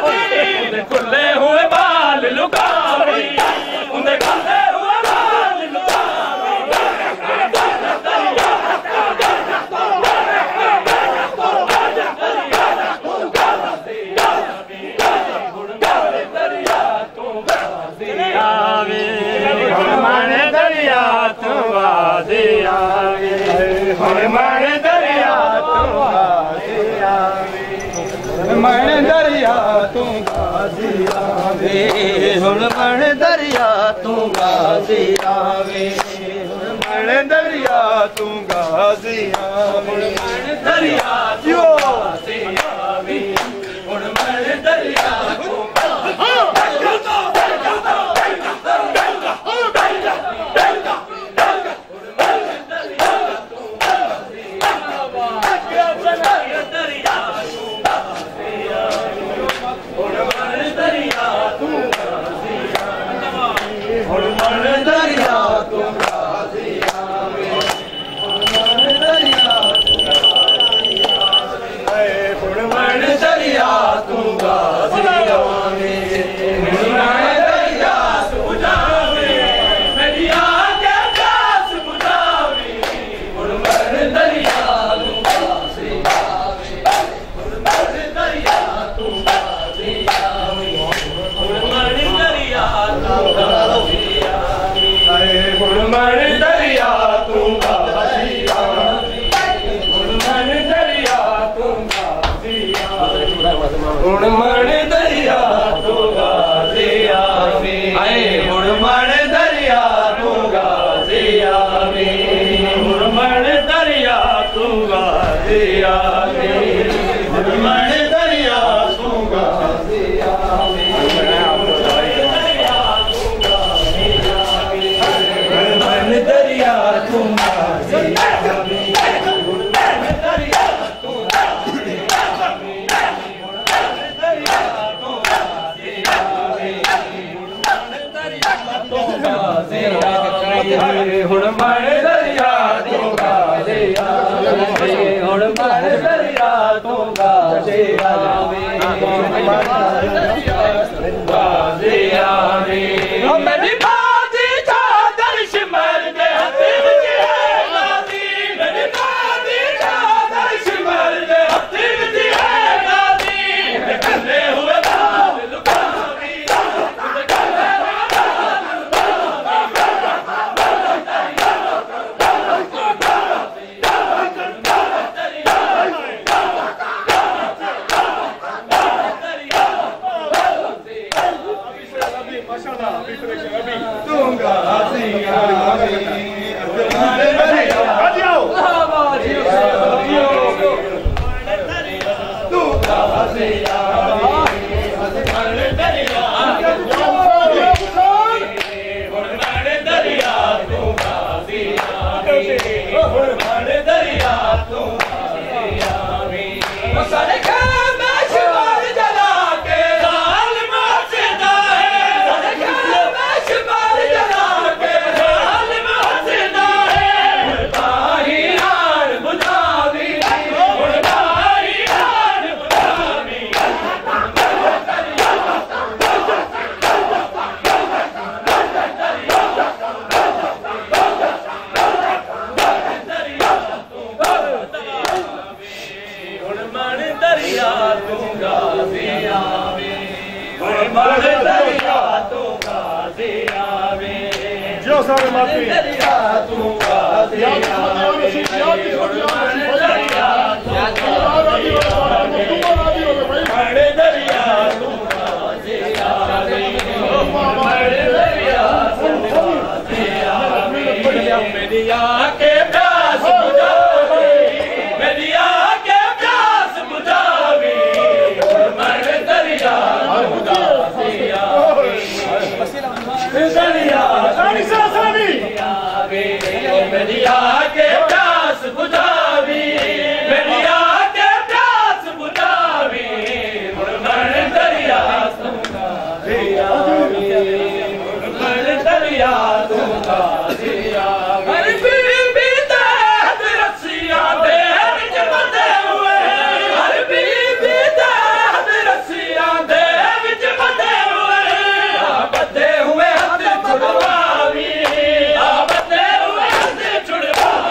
Speaker 2: तू गाजी आवे हुण मण दरिया तू गाजी आवे हुण मण दरिया तू गाजी आवे मण दरिया तू गाजी आवे हुण मण दरिया तू
Speaker 3: हुए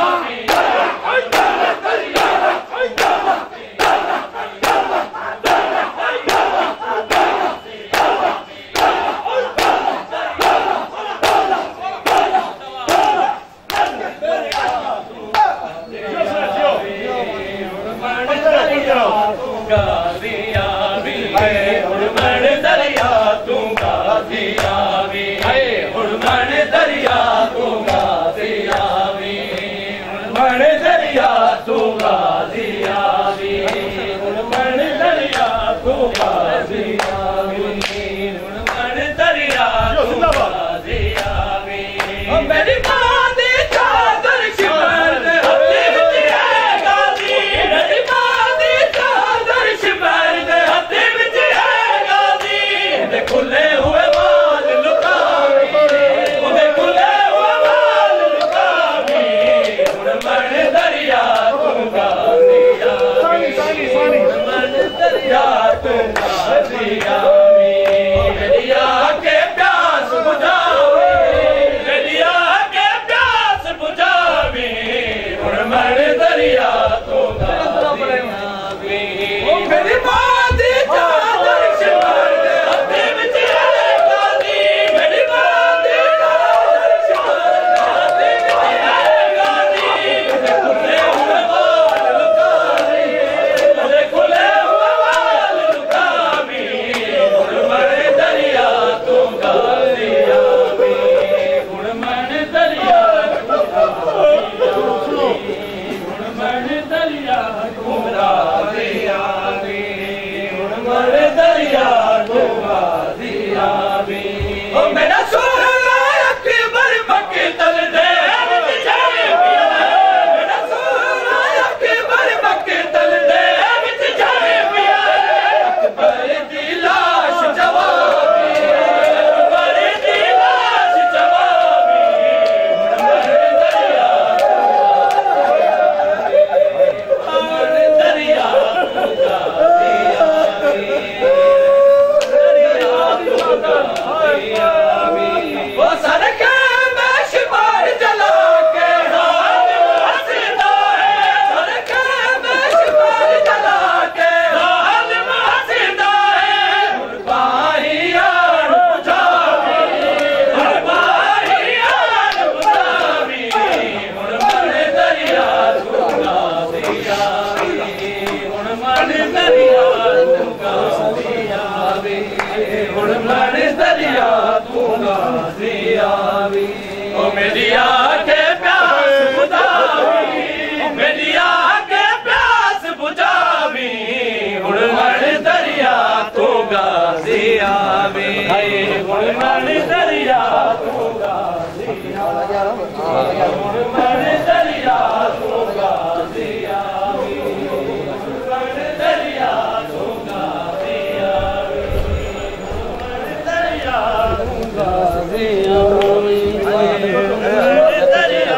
Speaker 2: हुण मण दरिया तू गाज़ी आवी ओ मेरी आके प्यास बुझावी मेरी आके प्यास बुझावी हुण मण दरिया तू गाज़ी आवी हुण मण दरिया तू गाज़ी आवी हुण मण दरिया तू गाज़ी आवी मण दरिया तू गाज़ी आवी मण दरिया तू गाज़ी आवी दरिया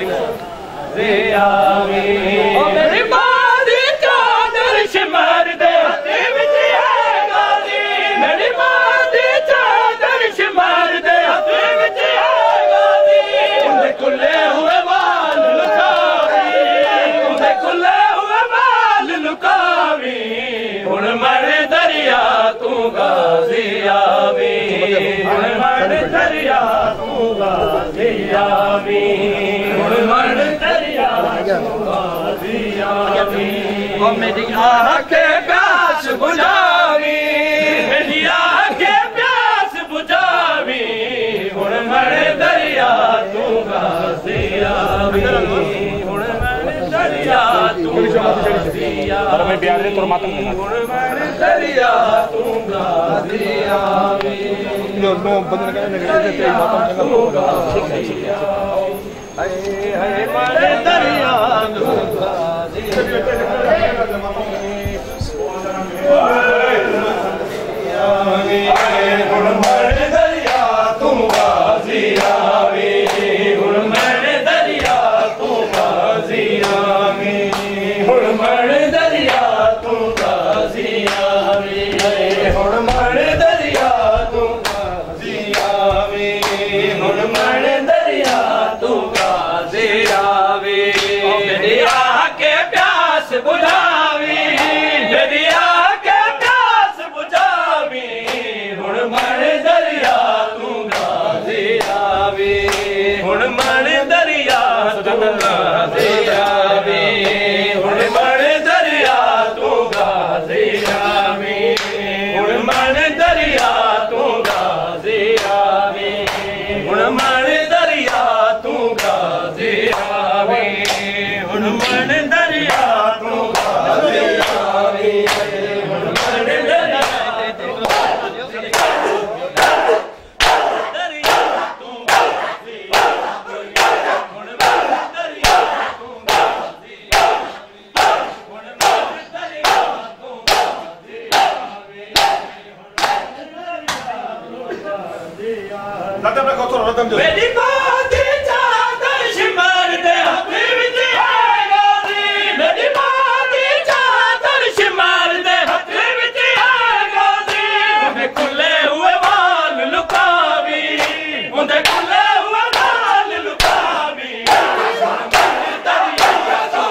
Speaker 2: आवी ओ मेरी मां दी चादर शिमर दे हथे विच है गाज़ी मेरी मां दी चादर शिमर दे हथे विच है गाज़ी उंदे खुले हुए बाल लुकावी उंदे खुले हुए बाल लुकावी हुण मण दरिया तू गाज़ी आवी हुण मण दरिया तू गाज़ी आवी हुण मण दरिया तू गाज़ी आवी ओ मेरी आके प्यास बुझावी मेरी आके प्यास बुझावी हुण मण दरिया तू गाज़ी आवी हुण मण दरिया तू गाज़ी आवी हुण मण दरिया तू गाज़ी आवी
Speaker 1: नो बंद करने के लिए मातम
Speaker 2: तू गाज़ी आवी हाय हाय मण दरिया तू गाज़ी आवी हुण मण दरिया तू गाज़ी आवी हुण मण दरिया तू गाज़ी आवी हुण मण दरिया तू गाज़ी आवी हुण मण दरिया तू गाज़ी आवी हुण मण दरिया तू गाज़ी आवी मेरी आके प्यास बुझावी मेरी आके प्यास बुझावी हुण मण दरिया तू गाज़ी आवी हुण मण दरिया तू गाज़ी आवी हुण मण दरिया तू गाज़ी आवी हुण मण दरिया तू गाज़ी आवी हुण मण दरिया तू गाज़ी आवी हुण मण दरिया तू गाज़ी आवी हुण मण दरिया तू दरिया तू गाज़ी आवी हुण मण दरिया तू गाज़ी आवी हुण मण दरिया तू गाज़ी आवी
Speaker 1: दादा मैं को रदम दे
Speaker 2: मेरी मां दी चादर शिमर दे हथे विच है गाज़ी मेरी मां दी चादर शिमर दे हथे विच है गाज़ी उंदे खुले हुए बाल लुकावी उंदे खुले हुए बाल लुकावी दरिया तू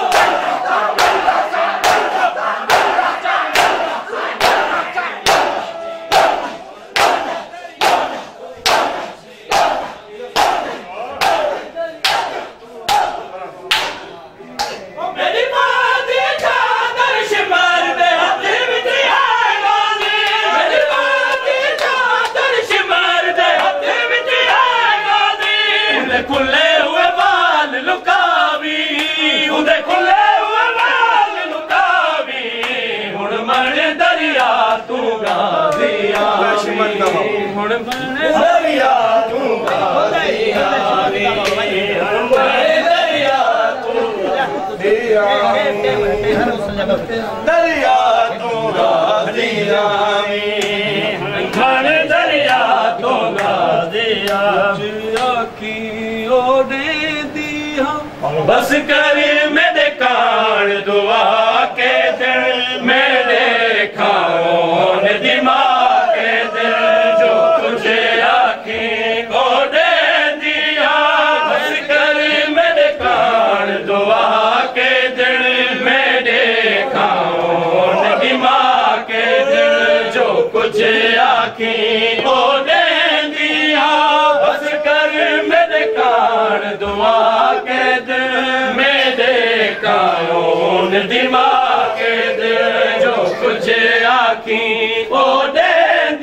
Speaker 2: मेरी मां दी चादर शिमर दे हथे विच है गाज़ी मेरी मां दी चादर शिमर दे हथे विच है गाज़ी उंदे खुले हुए बाल लुकावी उंदे खुले हुए बाल लुकावी हुण मण दरिया तू गाज़ी आवी हुण मण दरिया तू गाज़ी आवी हुण मण दरिया तू दरिया तू गाज़ी आवी मण दरिया तू गाज़ी आवी आखी ओडे दी हम बस कर मेरे कान दुआ के दिल मेरे खाओ दिमाग के दिल जो तुझे आखी ओडे दिया बस कर मेरे कान दुआ के दिल मेरे खाओ दिमाग के दिल जो कुछ आखी ओडे दिया बस कर मेरे कान दुआ के दिल मेरे कान दिमाग के दिल जो कुछ आखी ओडे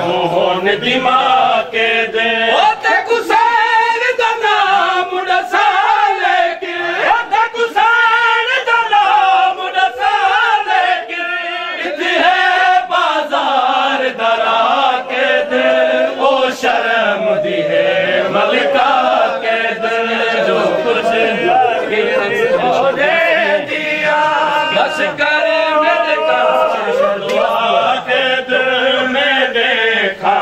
Speaker 2: होन दिमाग के दे ओते कुसैन दा नाम मुड़सा लेके ओते कुसैन दा नाम मुड़सा लेके इत्थे है बाजार दरा के दे ओ शर्म दी है मलिका के दे जो कुछ के हो दे दिया बस कर मेरे कर दुआ के दे में देखा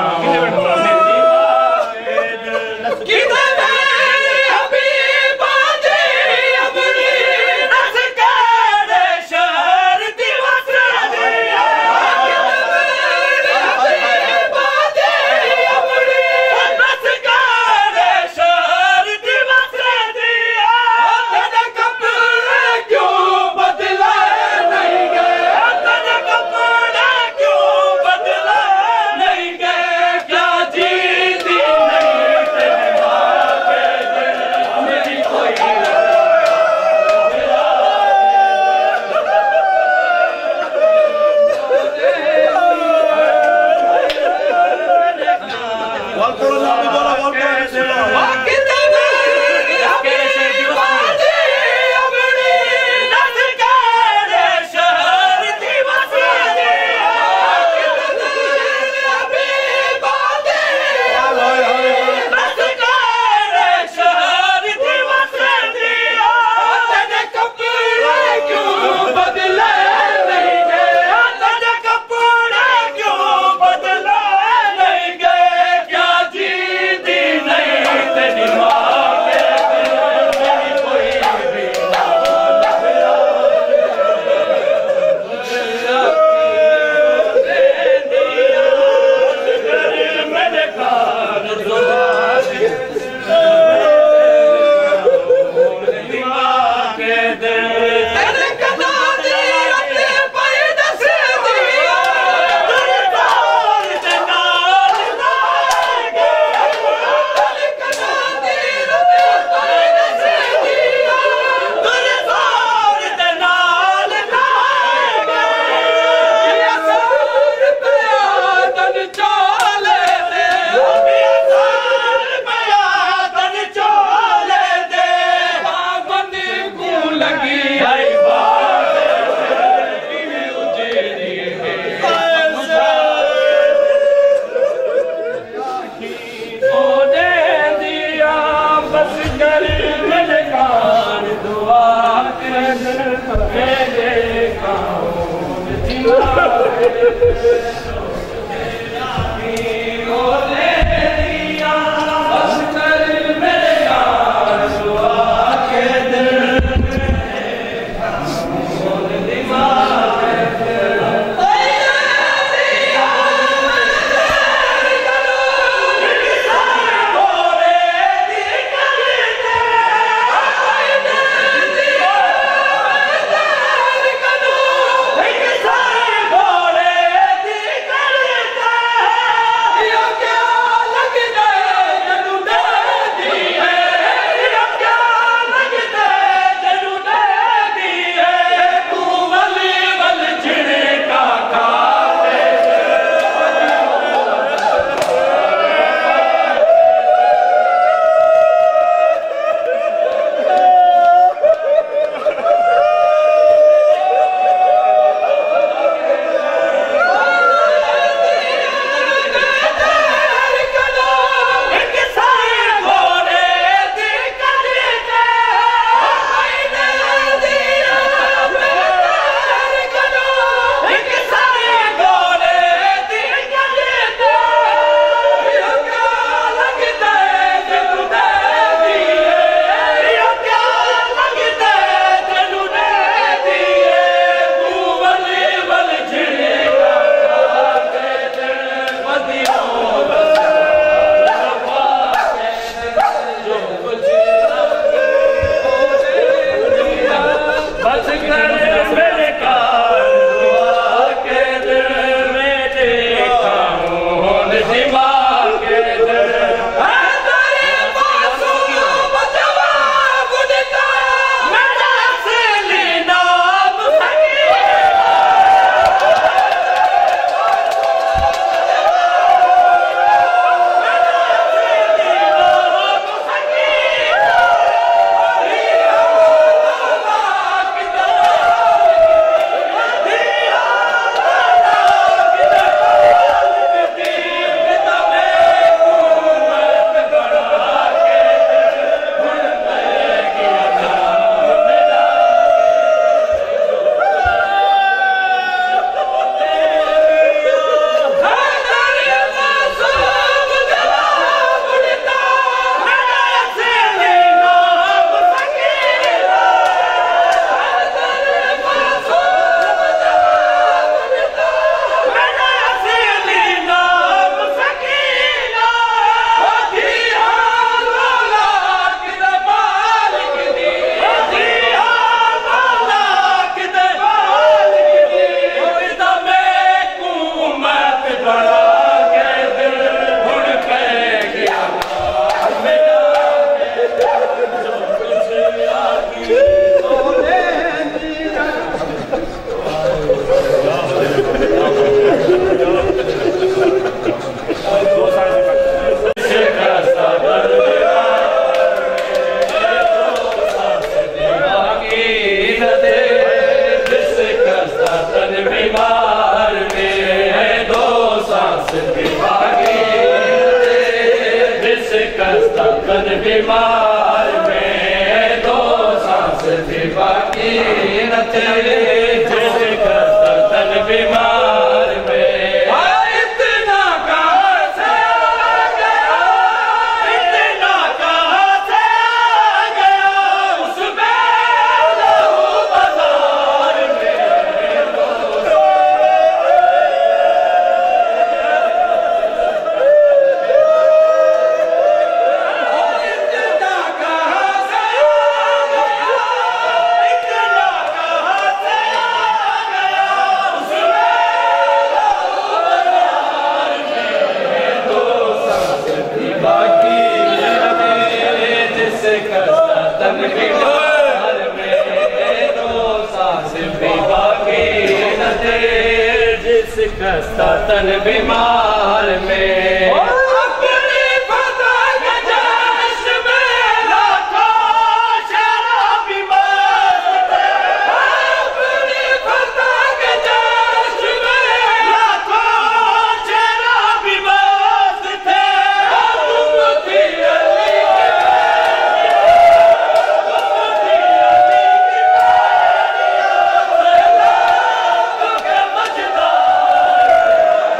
Speaker 2: बीमार में दो सांस भी बाकी न थे जिसका तन बीमार में इतना कहाँ से गया इतना कहाँ से गया उसमें लहू बाजार में इतना कहाँ से गया इतना कहाँ से गया उसमें बाकी जिसका तन बीमार में दो सांस भी बाकी न थे जिसका तन बीमार में अपनी पतंग जश्न में लाखों शराबी मस्त थे अपनी पतंग जश्न में लाखों शराबी मस्त थे उम्मती अली के मजदार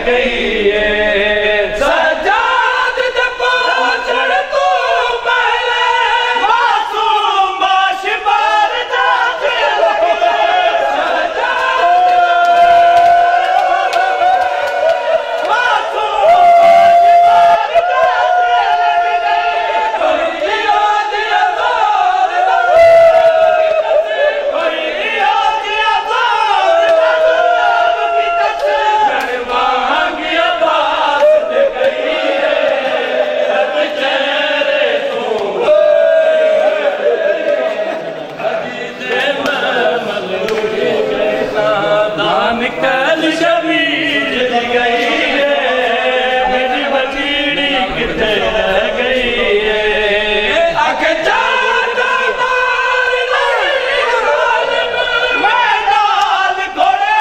Speaker 2: गई है सजाद जब चढ़ तू पहले मासूम बाशिबार दाखिल सजाद मासूम बाशिबार दाखिल कोई याद अज़ार कोई याद कल शबीर गई है मेरी बचीड़ी कितने रह गई है आके जाता मार नहीं मैं डाल घोड़े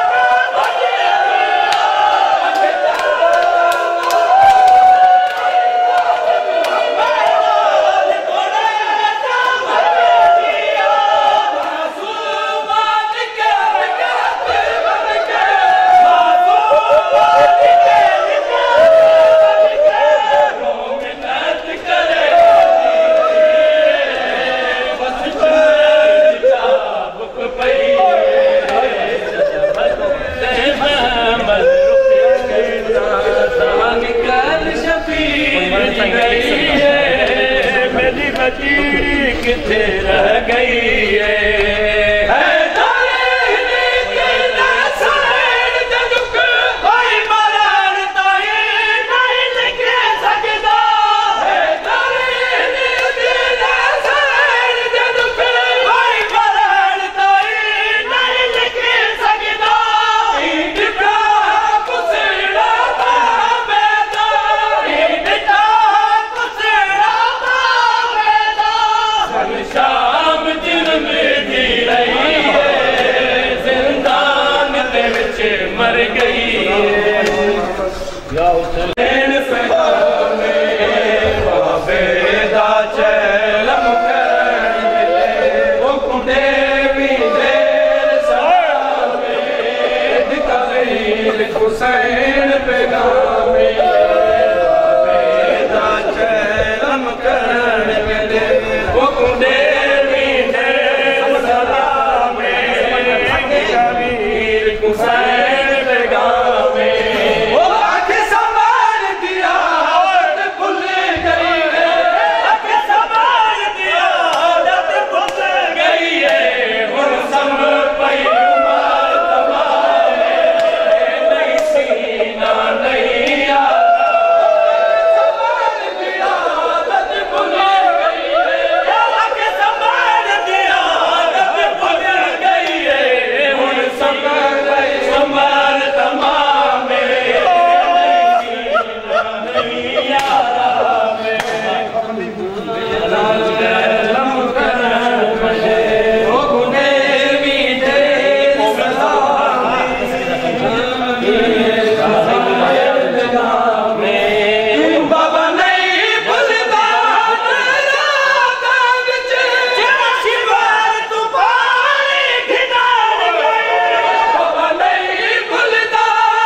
Speaker 2: मेरी बचीड़ी किथे रह गई है मर गई बेदा चलम हुसैन बेगामे बेदा चलम करण मिले वो कुंडे हुसैन बेगामे वो आंखें संभाल दिया आदत भूल गई है आंखें संभाल दिया आदत भूल गई है हुन सम पई उमर तमामे नहीं सीना नहीं यारा संभाल दिया आदत भूल गई है आंखें संभाल दिया आदत भूल गई है हुन सम संभाल तमामे नहीं यारा में लम कर मुझे ओ गुने भी दे में बाबा नहीं भूलता शिवार तूफानी घिनार बाबा नहीं भूलता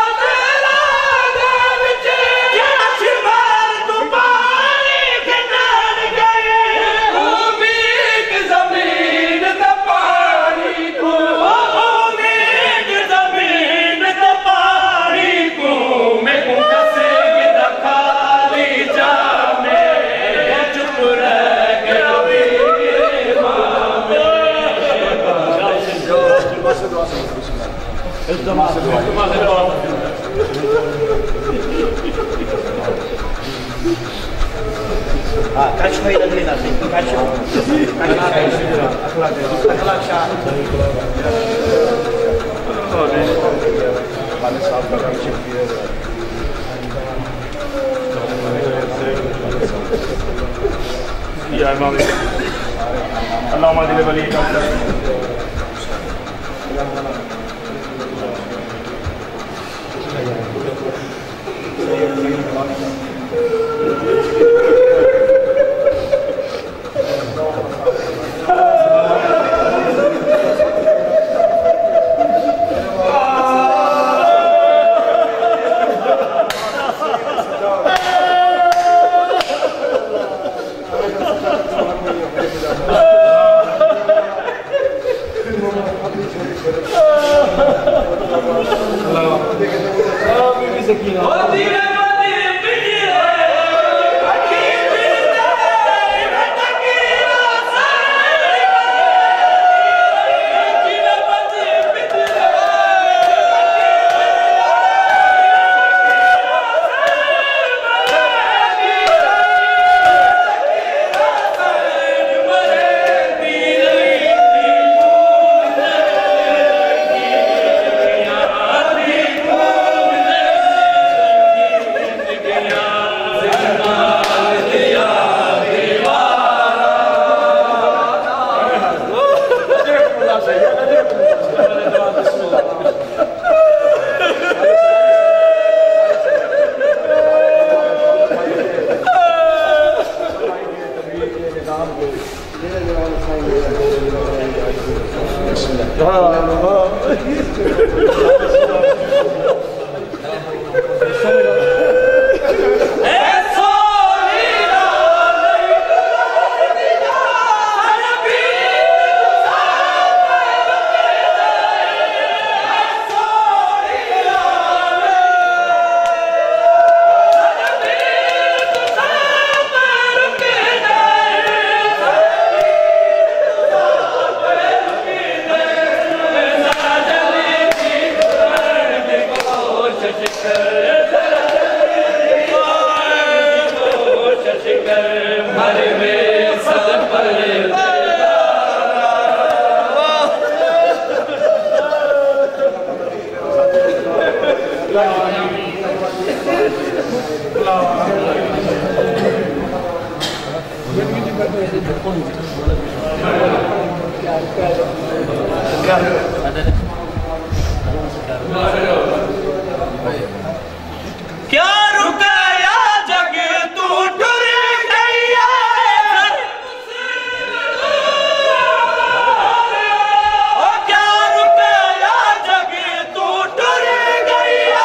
Speaker 2: शिवार तूफानी घिनार गए उम्मीद जमीन का पानी को उम्मीद जमीन का पानी को मैं कसे खाली जामे चुप रह गया
Speaker 3: हाँ कच्छ में लगने ना कच्छ अखलाक शाह वाले साहब का पीछे
Speaker 1: या इमाम अल्लाहुम्मा दिल वली का
Speaker 2: क्या रुकाया जग तू टुर गया, ओ क्या रुकाया जग तू टुर गया,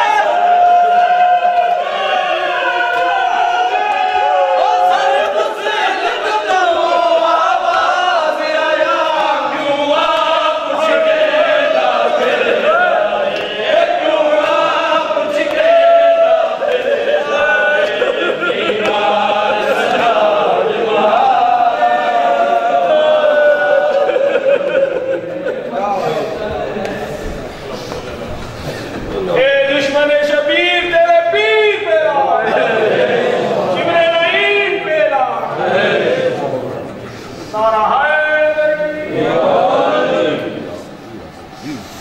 Speaker 2: ओ सर्द से लिखता आवाज आया, क्यों आप पूछ के ना फिर आए, क्यों आप पूछ के
Speaker 1: सारा है